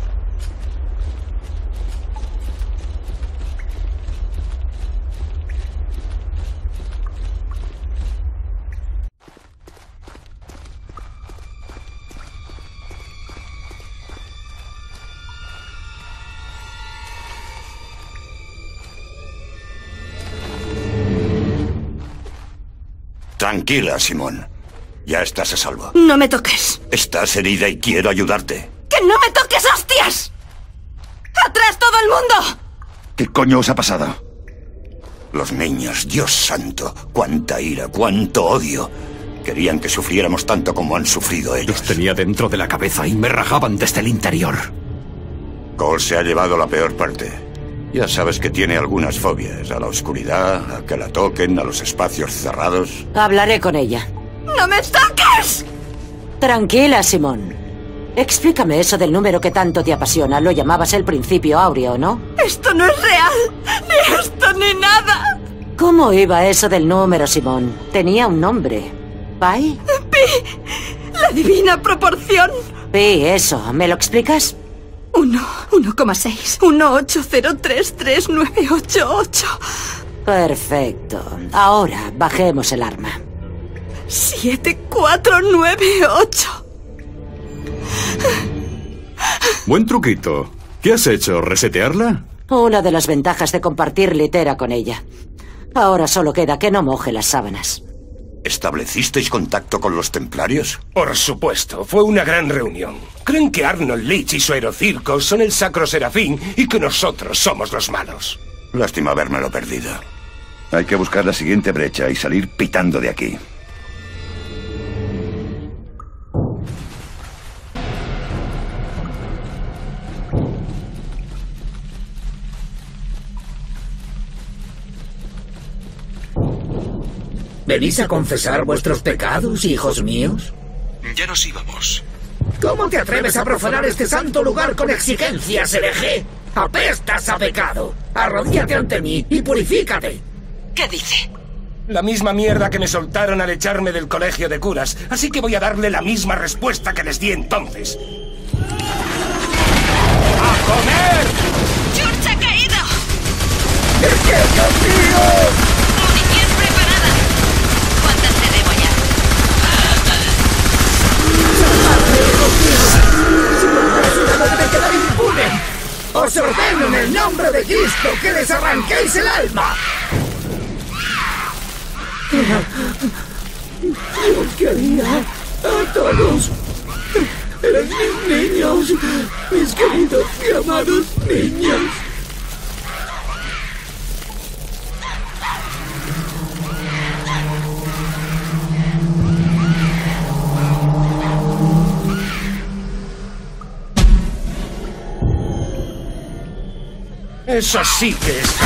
Tranquila, Simón. Ya estás a salvo. No me toques. Estás herida y quiero ayudarte. ¡Que no me toques, hostias! ¡Atrás todo el mundo! ¿Qué coño os ha pasado? Los niños, Dios santo, cuánta ira, cuánto odio. Querían que sufriéramos tanto como han sufrido ellos. Los tenía dentro de la cabeza y me rajaban desde el interior. Cole se ha llevado la peor parte. Ya sabes que tiene algunas fobias. A la oscuridad, a que la toquen, a los espacios cerrados. Hablaré con ella. ¡No me toques! Tranquila, Simón. Explícame eso del número que tanto te apasiona. Lo llamabas el principio áureo, ¿no? ¡Esto no es real! ¡Ni esto ni nada! ¿Cómo iba eso del número, Simón? Tenía un nombre. ¿Pi? ¡Pi! ¡La divina proporción! Pi, eso. ¿Me lo explicas? Uno, uno coma seis, uno ocho cero tres tres nueve ocho ocho. Perfecto. Ahora bajemos el arma. Siete cuatro nueve ocho. Buen truquito. ¿Qué has hecho? ¿Resetearla? Una de las ventajas de compartir litera con ella. Ahora solo queda que no moje las sábanas. ¿Establecisteis contacto con los templarios? Por supuesto, fue una gran reunión. Creen que Arnold Leach y su aerocirco son el Sacro Serafín y que nosotros somos los malos. Lástima habérmelo perdido. Hay que buscar la siguiente brecha y salir pitando de aquí. ¿Venís a confesar vuestros pecados, hijos míos? Ya nos íbamos. ¿Cómo te atreves a profanar este santo lugar con exigencias, hereje? ¡Apestas a pecado! Arrodíllate ante mí y purifícate. ¿Qué dice? La misma mierda que me soltaron al echarme del colegio de curas, así que voy a darle la misma respuesta que les di entonces. ¡A comer! ¡Church ha caído! ¡Es que Dios mío! ¡Munición preparada! ¿Cuántas te debo ya? ¡No debe quedar impune! ¡Os ordeno en el nombre de Cristo que les arranquéis el alma! Dios quería a todos Eran mis niños, mis queridos y amados niños. Eso sí que es...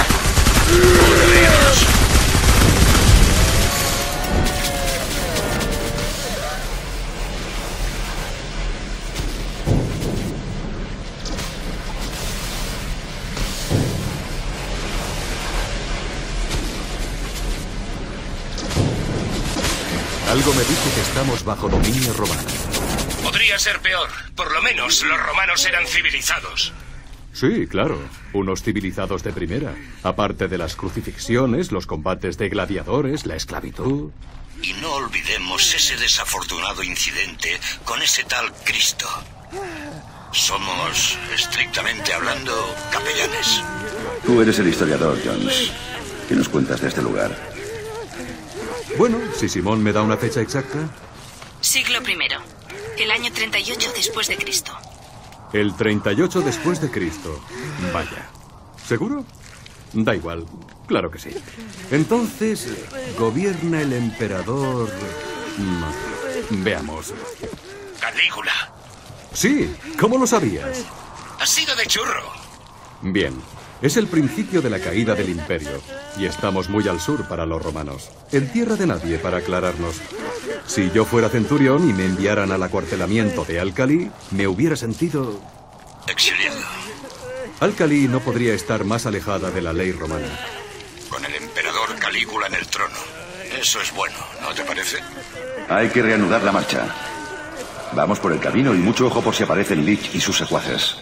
Algo me dice que estamos bajo dominio romano. Podría ser peor. Por lo menos los romanos eran civilizados. Sí, claro. Unos civilizados de primera. Aparte de las crucifixiones, los combates de gladiadores, la esclavitud. Y no olvidemos ese desafortunado incidente con ese tal Cristo. Somos, estrictamente hablando, capellanes. Tú eres el historiador, Jones. ¿Qué nos cuentas de este lugar? Bueno, si Simón me da una fecha exacta. Siglo primero. El año treinta y ocho después de Cristo. El treinta y ocho después de Cristo. Vaya. ¿Seguro? Da igual. Claro que sí. Entonces, gobierna el emperador... Veamos. Calígula. Sí, ¿cómo lo sabías? Ha sido de churro. Bien. Es el principio de la caída del imperio. Y estamos muy al sur para los romanos. En tierra de nadie, para aclararnos. Si yo fuera centurión y me enviaran al acuartelamiento de Alcalí, me hubiera sentido... exiliado. Alcalí no podría estar más alejada de la ley romana. Con el emperador Calígula en el trono. Eso es bueno, ¿no te parece? Hay que reanudar la marcha. Vamos por el camino y mucho ojo por si aparecen Lich y sus secuaces.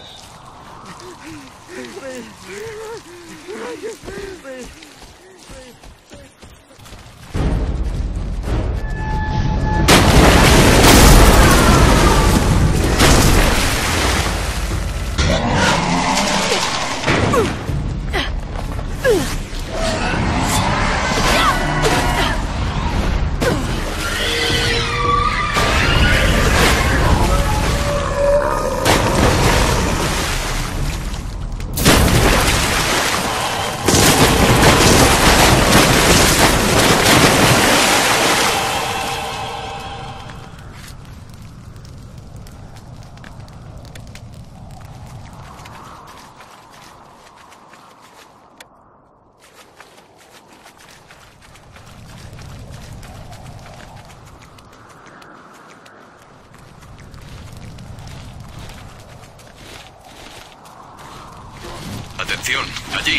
Atención, allí.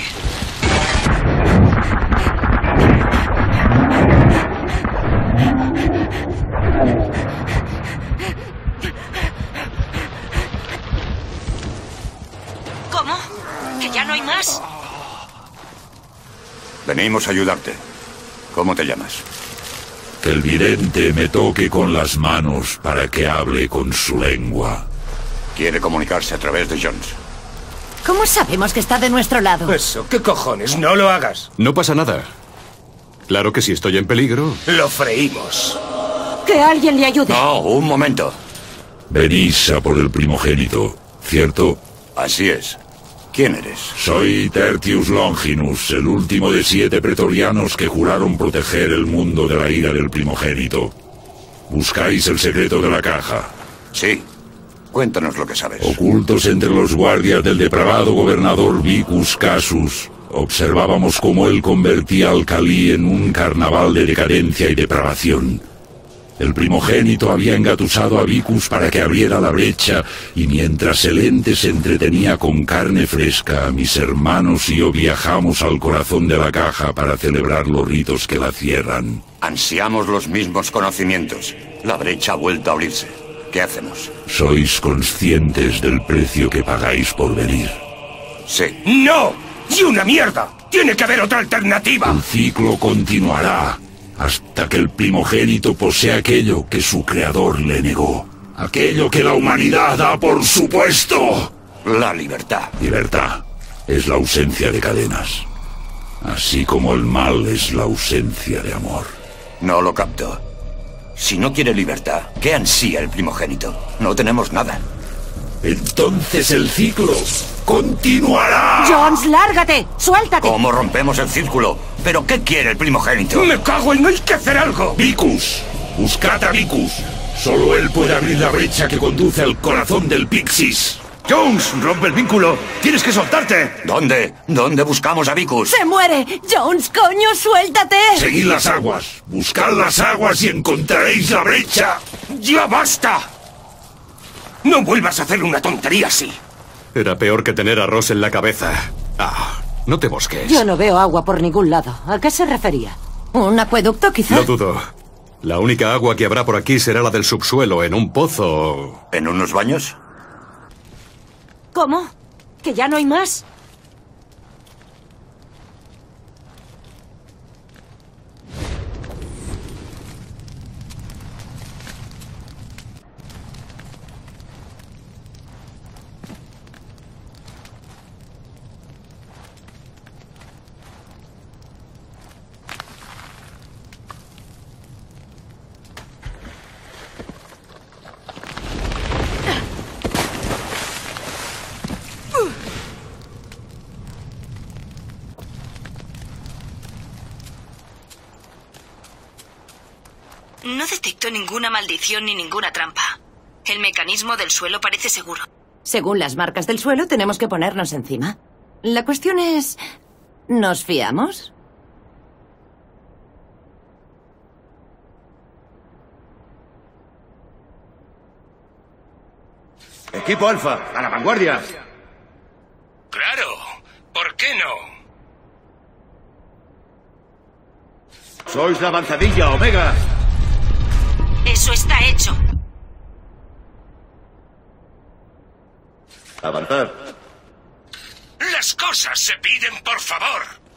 ¿Cómo? ¿Que ya no hay más? Venimos a ayudarte. ¿Cómo te llamas? Que el vidente me toque con las manos para que hable con su lengua. Quiere comunicarse a través de Jones. ¿Cómo sabemos que está de nuestro lado? Eso, ¿qué cojones? No lo hagas. No pasa nada. Claro que si estoy en peligro... Lo freímos. Que alguien le ayude. No, un momento. Venís a por el primogénito, ¿cierto? Así es. ¿Quién eres? Soy Tertius Longinus, el último de siete pretorianos que juraron proteger el mundo de la ira del primogénito. ¿Buscáis el secreto de la caja? Sí. Cuéntanos lo que sabes. Ocultos entre los guardias del depravado gobernador Vicus Casus, observábamos cómo él convertía al Alcalí en un carnaval de decadencia y depravación. El primogénito había engatusado a Vicus para que abriera la brecha, y mientras el ente se entretenía con carne fresca, mis hermanos y yo viajamos al corazón de la caja para celebrar los ritos que la cierran. Ansiamos los mismos conocimientos. La brecha ha vuelto a abrirse. ¿Qué hacemos? ¿Sois conscientes del precio que pagáis por venir? Sí. ¡No! ¡Y una mierda! ¡Tiene que haber otra alternativa! El ciclo continuará hasta que el primogénito posea aquello que su creador le negó. Aquello que la humanidad da por supuesto. La libertad. Libertad es la ausencia de cadenas. Así como el mal es la ausencia de amor. No lo capto. Si no quiere libertad, ¿qué ansía el primogénito? No tenemos nada. Entonces el ciclo continuará. Jones, lárgate. Suéltate. ¿Cómo rompemos el círculo? ¿Pero qué quiere el primogénito? ¡Me cago en! ¡Hay que hacer algo! Vicus, buscad a Vicus. Solo él puede abrir la brecha que conduce al corazón del Pixis. Jones, rompe el vínculo. Tienes que soltarte. ¿Dónde? ¿Dónde buscamos a Vicus? ¡Se muere! Jones, coño, suéltate. Seguid las aguas. Buscad las aguas y encontraréis la brecha. ¡Ya basta! No vuelvas a hacer una tontería así. Era peor que tener arroz en la cabeza. Ah, no te mosques. Yo no veo agua por ningún lado. ¿A qué se refería? ¿Un acueducto, quizá? No dudo. La única agua que habrá por aquí será la del subsuelo, en un pozo. ¿En unos baños? ¿Cómo? ¿Que ya no hay más? No detecto ninguna maldición ni ninguna trampa. El mecanismo del suelo parece seguro. Según las marcas del suelo, tenemos que ponernos encima. La cuestión es... ¿nos fiamos? Equipo Alfa, a la vanguardia. Claro. ¿Por qué no? Sois la avanzadilla, Omega. Eso está hecho. Avanzar. Las cosas se piden por favor.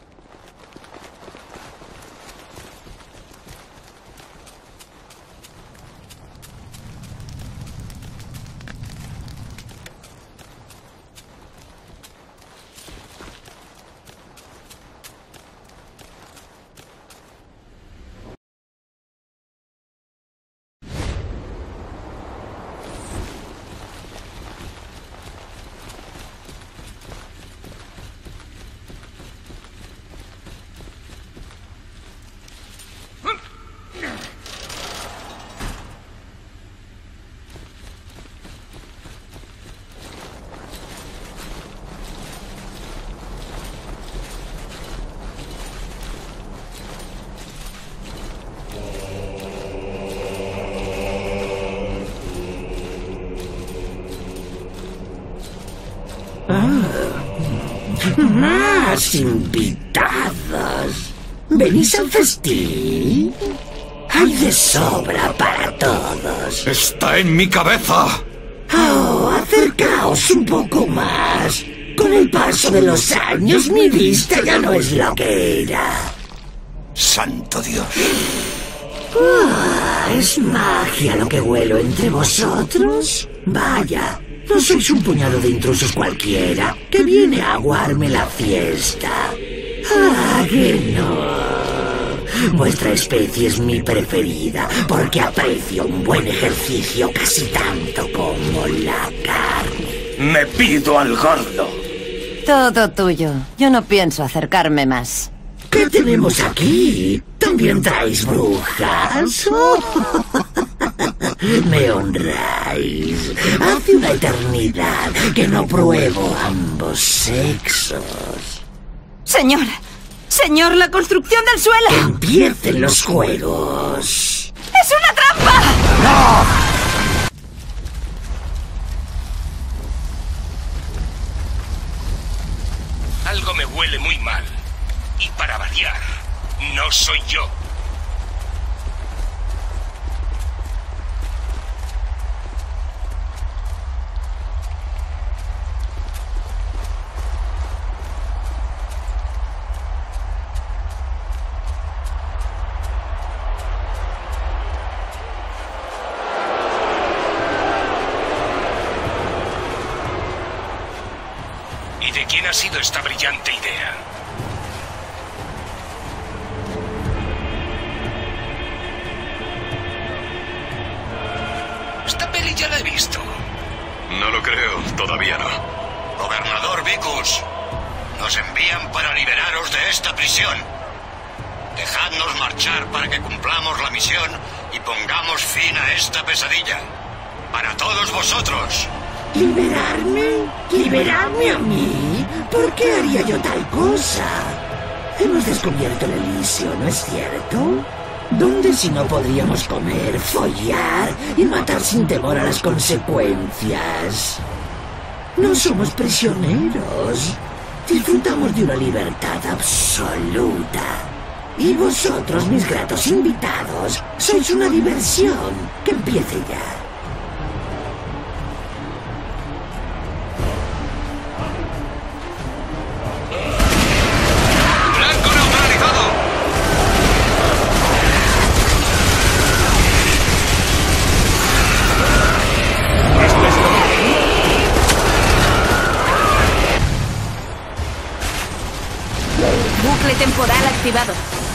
Más invitados. ¿Venís al festín? Hay de sobra para todos. ¡Está en mi cabeza! Oh, acercaos un poco más. Con el paso de los años, mi vista ya no es lo que era. ¡Santo Dios! Ah, ¿es magia lo que huelo entre vosotros? Vaya, no sois un puñado de intrusos cualquiera que viene a aguarme la fiesta. Ah, que no. Vuestra especie es mi preferida porque aprecio un buen ejercicio casi tanto como la carne. Me pido al gordo. Todo tuyo. Yo no pienso acercarme más. ¿Qué tenemos aquí? ¿También traéis brujas? Oh, me honráis. Hace una eternidad que no pruebo ambos sexos. Señor, señor, la construcción del suelo. Que empiecen los juegos. ¡Es una trampa! ¡No! Algo me huele muy mal. Y para variar, no soy yo. ¿Y de quién ha sido esta brillante idea? brecha la he visto. No lo creo, todavía no. Gobernador Vicus, nos envían para liberaros de esta prisión. Dejadnos marchar para que cumplamos la misión y pongamos fin a esta pesadilla. Para todos vosotros. ¿Liberarme? ¿Liberarme a mí? ¿Por qué haría yo tal cosa? Hemos descubierto el Elíseo, ¿no es cierto? ¿Dónde si no podríamos comer, follar y matar sin temor a las consecuencias? No somos prisioneros. Disfrutamos de una libertad absoluta. Y vosotros, mis gratos invitados, sois una diversión. Que empiece ya. Bucle temporal activado.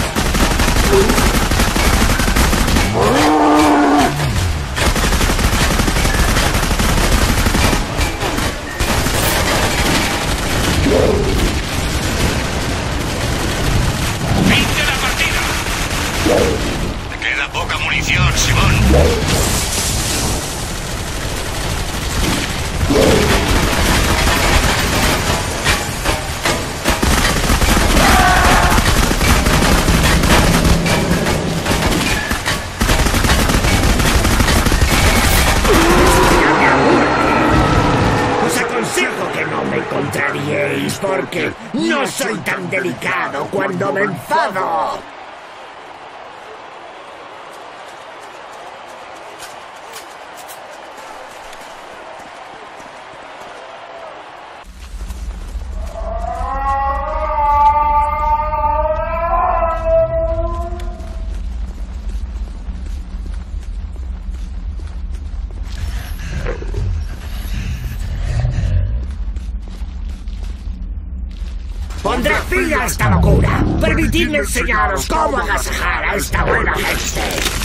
¡Fin de la partida! Te queda poca munición, Simón. Porque no soy tan delicado cuando me enfado. Pondré fin a esta locura. Permitidme enseñaros cómo agasajar a esta buena gente.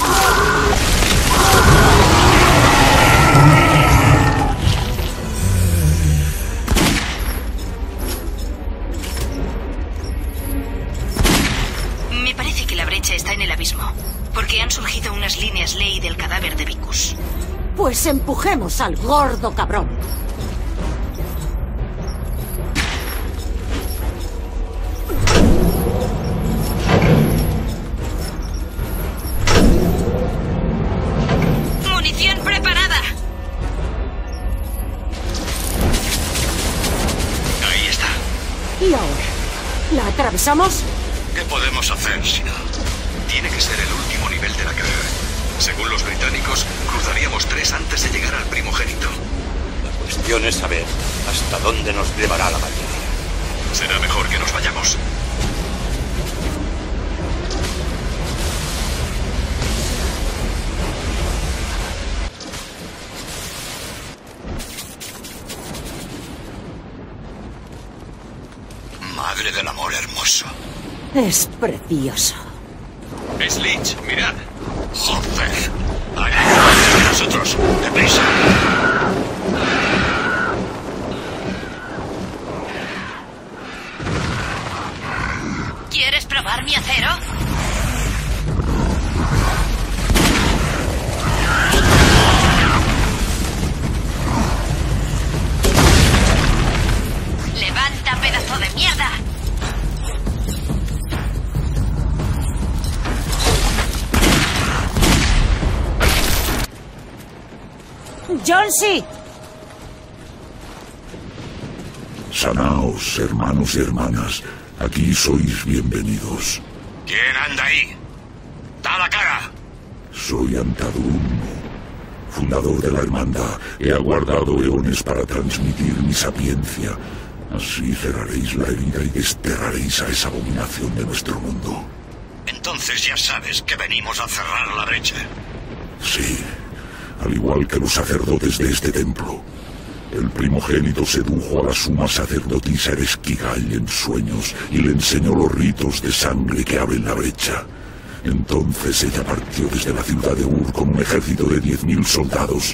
Me parece que la brecha está en el abismo, porque han surgido unas líneas ley del cadáver de Vicus. Pues empujemos al gordo cabrón. ¿Y ahora? ¿La atravesamos? ¿Qué podemos hacer, Sina? Tiene que ser el último nivel de la carrera. Según los británicos, cruzaríamos tres antes de llegar al primogénito. La cuestión es saber hasta dónde nos llevará la batalla. Será mejor que nos vayamos. Madre del amor hermoso. Es precioso. Es Lich, mirad. Joder. Hay antes que nosotros. ¡Deprisa! ¿Quieres probar mi acero? ¡Levanta, pedazo de mierda! ¡Jonesy! Sanaos, hermanos y hermanas. Aquí sois bienvenidos. ¿Quién anda ahí? ¡Da la cara! Soy Antadum, fundador de la hermandad. He aguardado eones para transmitir mi sapiencia. Así cerraréis la herida y desterraréis a esa abominación de nuestro mundo. Entonces ya sabes que venimos a cerrar la brecha. Sí, al igual que los sacerdotes de este templo. El primogénito sedujo a la suma sacerdotisa Ereshkigal en sueños y le enseñó los ritos de sangre que abren la brecha. Entonces ella partió desde la ciudad de Ur con un ejército de diez mil soldados,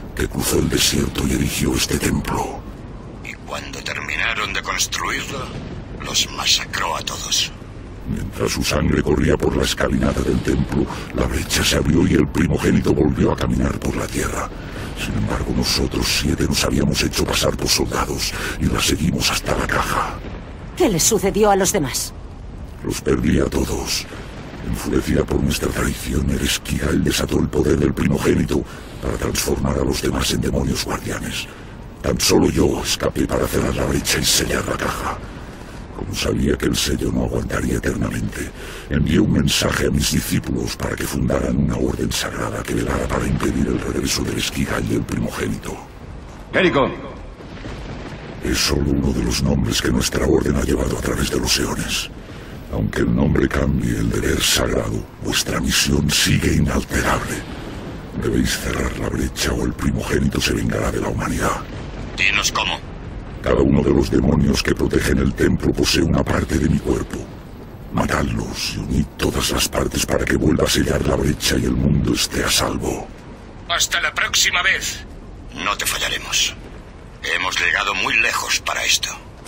que cruzó el desierto y erigió este templo. Y cuando terminaron de construirlo, los masacró a todos. Mientras su sangre corría por la escalinata del templo, la brecha se abrió y el primogénito volvió a caminar por la tierra. Sin embargo, nosotros siete nos habíamos hecho pasar por soldados y la seguimos hasta la caja. ¿Qué les sucedió a los demás? Los perdí a todos. Enfurecida por nuestra traición, Ereskkigal desató el poder del primogénito para transformar a los demás en demonios guardianes. Tan solo yo escapé para cerrar la brecha y sellar la caja. Como sabía que el sello no aguantaría eternamente, envié un mensaje a mis discípulos para que fundaran una orden sagrada que velara para impedir el regreso de Ereskkigal y el primogénito. ¡Jericho! Es solo uno de los nombres que nuestra orden ha llevado a través de los eones. Aunque el nombre cambie, el deber sagrado, vuestra misión sigue inalterable. Debéis cerrar la brecha o el primogénito se vengará de la humanidad. Dinos cómo. Cada uno de los demonios que protegen el templo posee una parte de mi cuerpo. Matadlos y unid todas las partes para que vuelva a sellar la brecha y el mundo esté a salvo. Hasta la próxima vez. No te fallaremos. Hemos llegado muy lejos para esto.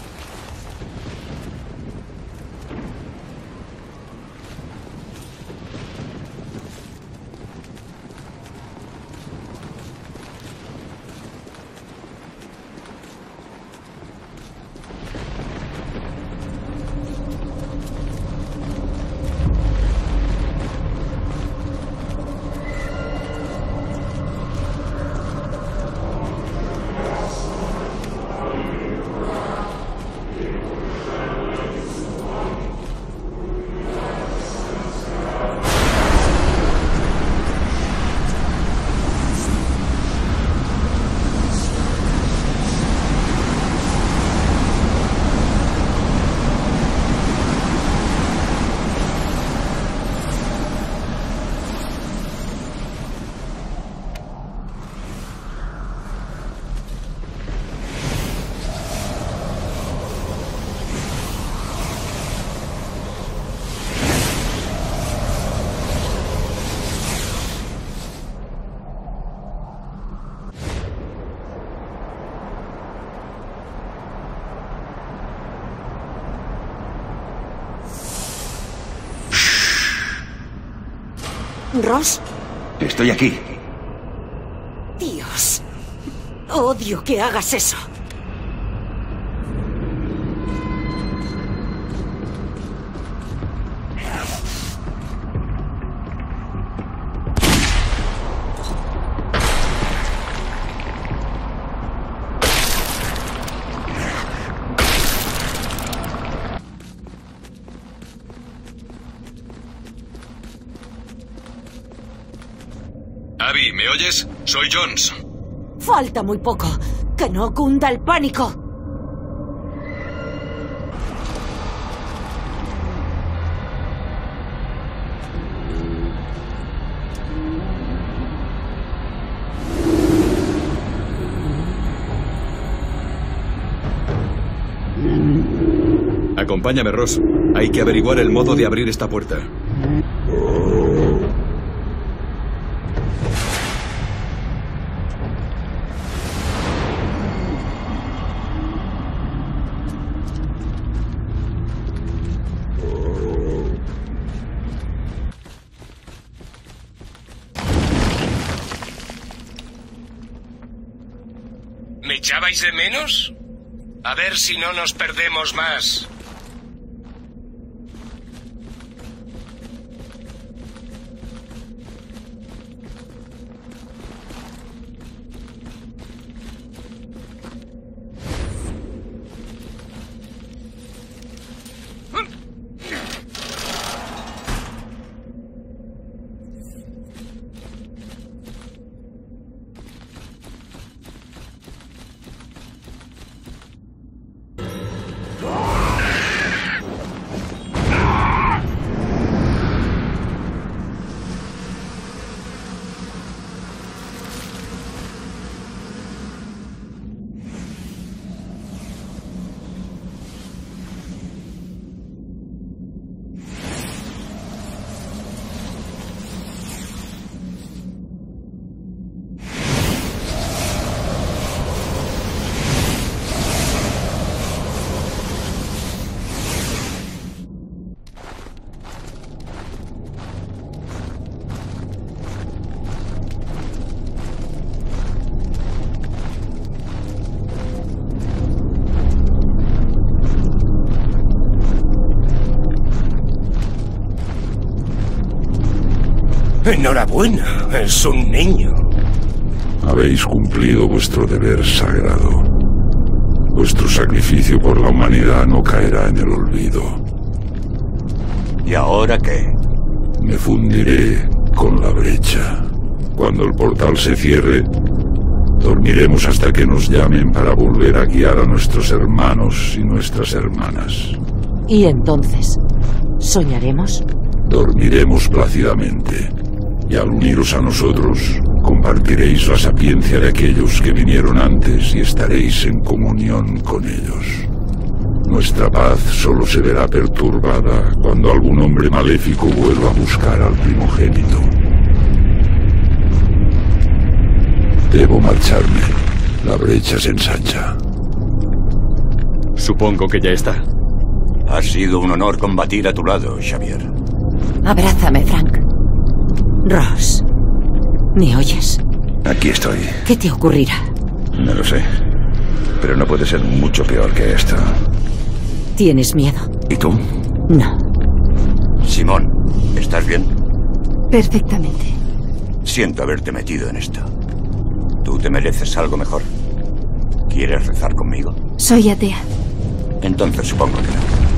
¿Ross? Estoy aquí. Dios. Odio que hagas eso. Abby, ¿me oyes? Soy Jones. Falta muy poco. Que no cunda el pánico. Acompáñame, Ross. Hay que averiguar el modo de abrir esta puerta. ¿Me echabais de menos? A ver si no nos perdemos más. Enhorabuena, es un niño. Habéis cumplido vuestro deber sagrado. Vuestro sacrificio por la humanidad no caerá en el olvido. ¿Y ahora qué? Me fundiré con la brecha. Cuando el portal se cierre, dormiremos hasta que nos llamen para volver a guiar a nuestros hermanos y nuestras hermanas. ¿Y entonces? ¿Soñaremos? Dormiremos plácidamente. Y al uniros a nosotros, compartiréis la sapiencia de aquellos que vinieron antes y estaréis en comunión con ellos. Nuestra paz solo se verá perturbada cuando algún hombre maléfico vuelva a buscar al primogénito. Debo marcharme. La brecha se ensancha. Supongo que ya está. Ha sido un honor combatir a tu lado, Xavier. Abrázame, Frank. Ross, ¿me oyes? Aquí estoy. ¿Qué te ocurrirá? No lo sé. Pero no puede ser mucho peor que esto. ¿Tienes miedo? ¿Y tú? No. Simón, ¿estás bien? Perfectamente. Siento haberte metido en esto. Tú te mereces algo mejor. ¿Quieres rezar conmigo? Soy atea. Entonces supongo que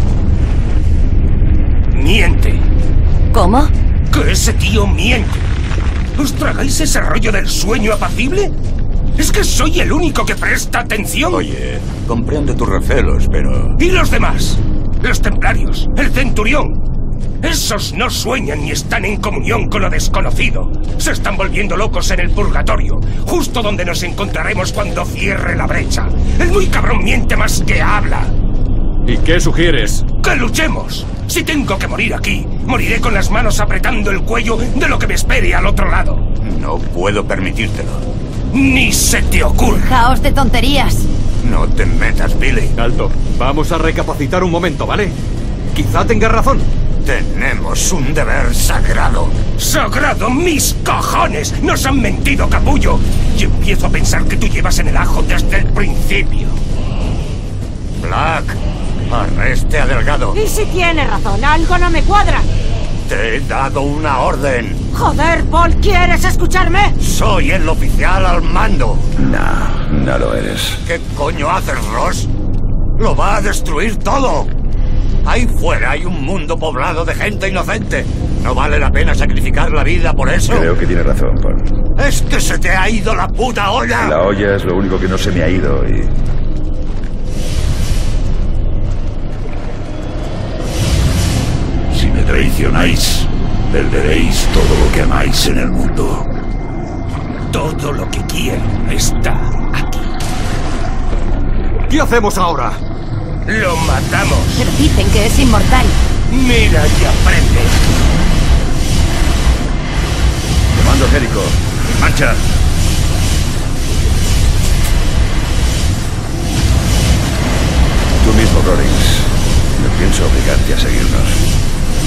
no. Miente. ¿Cómo? Que ese tío miente. ¿Os tragáis ese rollo del sueño apacible? ¿Es que soy el único que presta atención? Oye, comprendo tus recelos, pero... ¿Y los demás? Los templarios, el centurión. Esos no sueñan ni están en comunión con lo desconocido. Se están volviendo locos en el purgatorio, justo donde nos encontraremos cuando cierre la brecha. El muy cabrón miente más que habla. ¿Y qué sugieres? ¡Que luchemos! Si tengo que morir aquí, moriré con las manos apretando el cuello de lo que me espere al otro lado. No puedo permitírtelo. ¡Ni se te ocurra! ¡Caos de tonterías! No te metas, Billy. Alto, vamos a recapacitar un momento, ¿vale? Quizá tenga razón. Tenemos un deber sagrado. ¡Sagrado, mis cojones! ¡Nos han mentido, capullo! Y empiezo a pensar que tú llevas en el ajo desde el principio. Black, arreste a Delgado. Y si tiene razón, algo no me cuadra. Te he dado una orden. Joder, Paul, ¿quieres escucharme? Soy el oficial al mando. No, no lo eres. ¿Qué coño haces, Ross? Lo va a destruir todo. Ahí fuera hay un mundo poblado de gente inocente. ¿No vale la pena sacrificar la vida por eso? Creo que tiene razón, Paul. Es que se te ha ido la puta olla. La olla es lo único que no se me ha ido y... Si me traicionáis, perderéis todo lo que amáis en el mundo. Todo lo que quiero está aquí. ¿Qué hacemos ahora? ¡Lo matamos! Pero dicen que es inmortal. ¡Mira y aprende! Comando Jericho, en marcha. Tú mismo, Rollins. No pienso obligarte a seguirnos.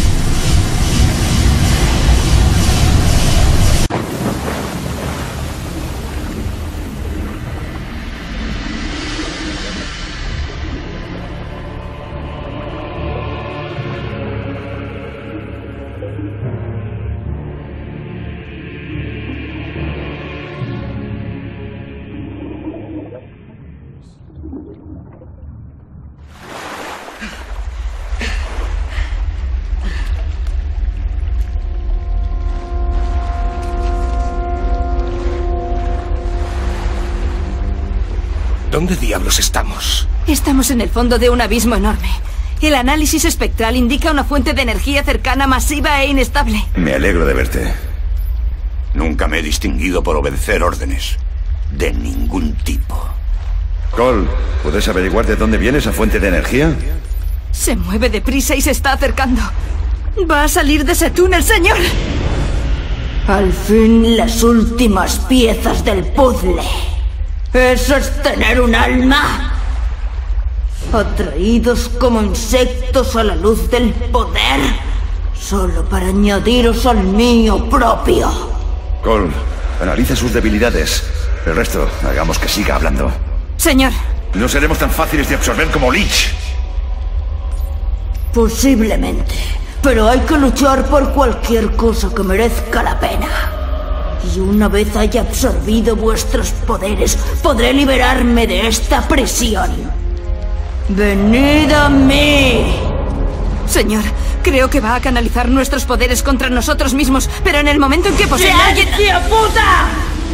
¿Dónde diablos estamos? Estamos en el fondo de un abismo enorme. El análisis espectral indica una fuente de energía cercana, masiva e inestable. Me alegro de verte. Nunca me he distinguido por obedecer órdenes. De ningún tipo. Cole, ¿puedes averiguar de dónde viene esa fuente de energía? Se mueve deprisa y se está acercando. Va a salir de ese túnel, señor. Al fin las últimas piezas del puzzle. ¿Eso es tener un alma? Atraídos como insectos a la luz del poder, solo para añadiros al mío propio. Cole, analiza sus debilidades. El resto, hagamos que siga hablando. Señor. No seremos tan fáciles de absorber como Leech. Posiblemente, pero hay que luchar por cualquier cosa que merezca la pena. Y una vez haya absorbido vuestros poderes, podré liberarme de esta prisión. ¡Venid a mí! Señor, creo que va a canalizar nuestros poderes contra nosotros mismos, pero en el momento en que posee a alguien... ¡Tío puta!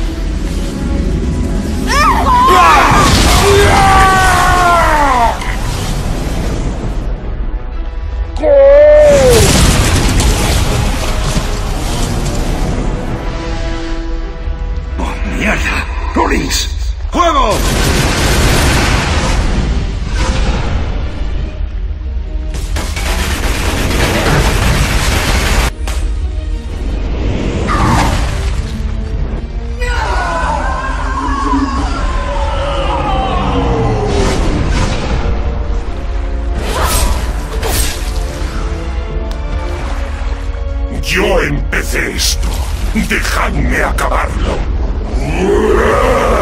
¡Oh, mierda! ¡Rollins! ¡Fuego! Yo empecé esto. Dejadme acabarlo.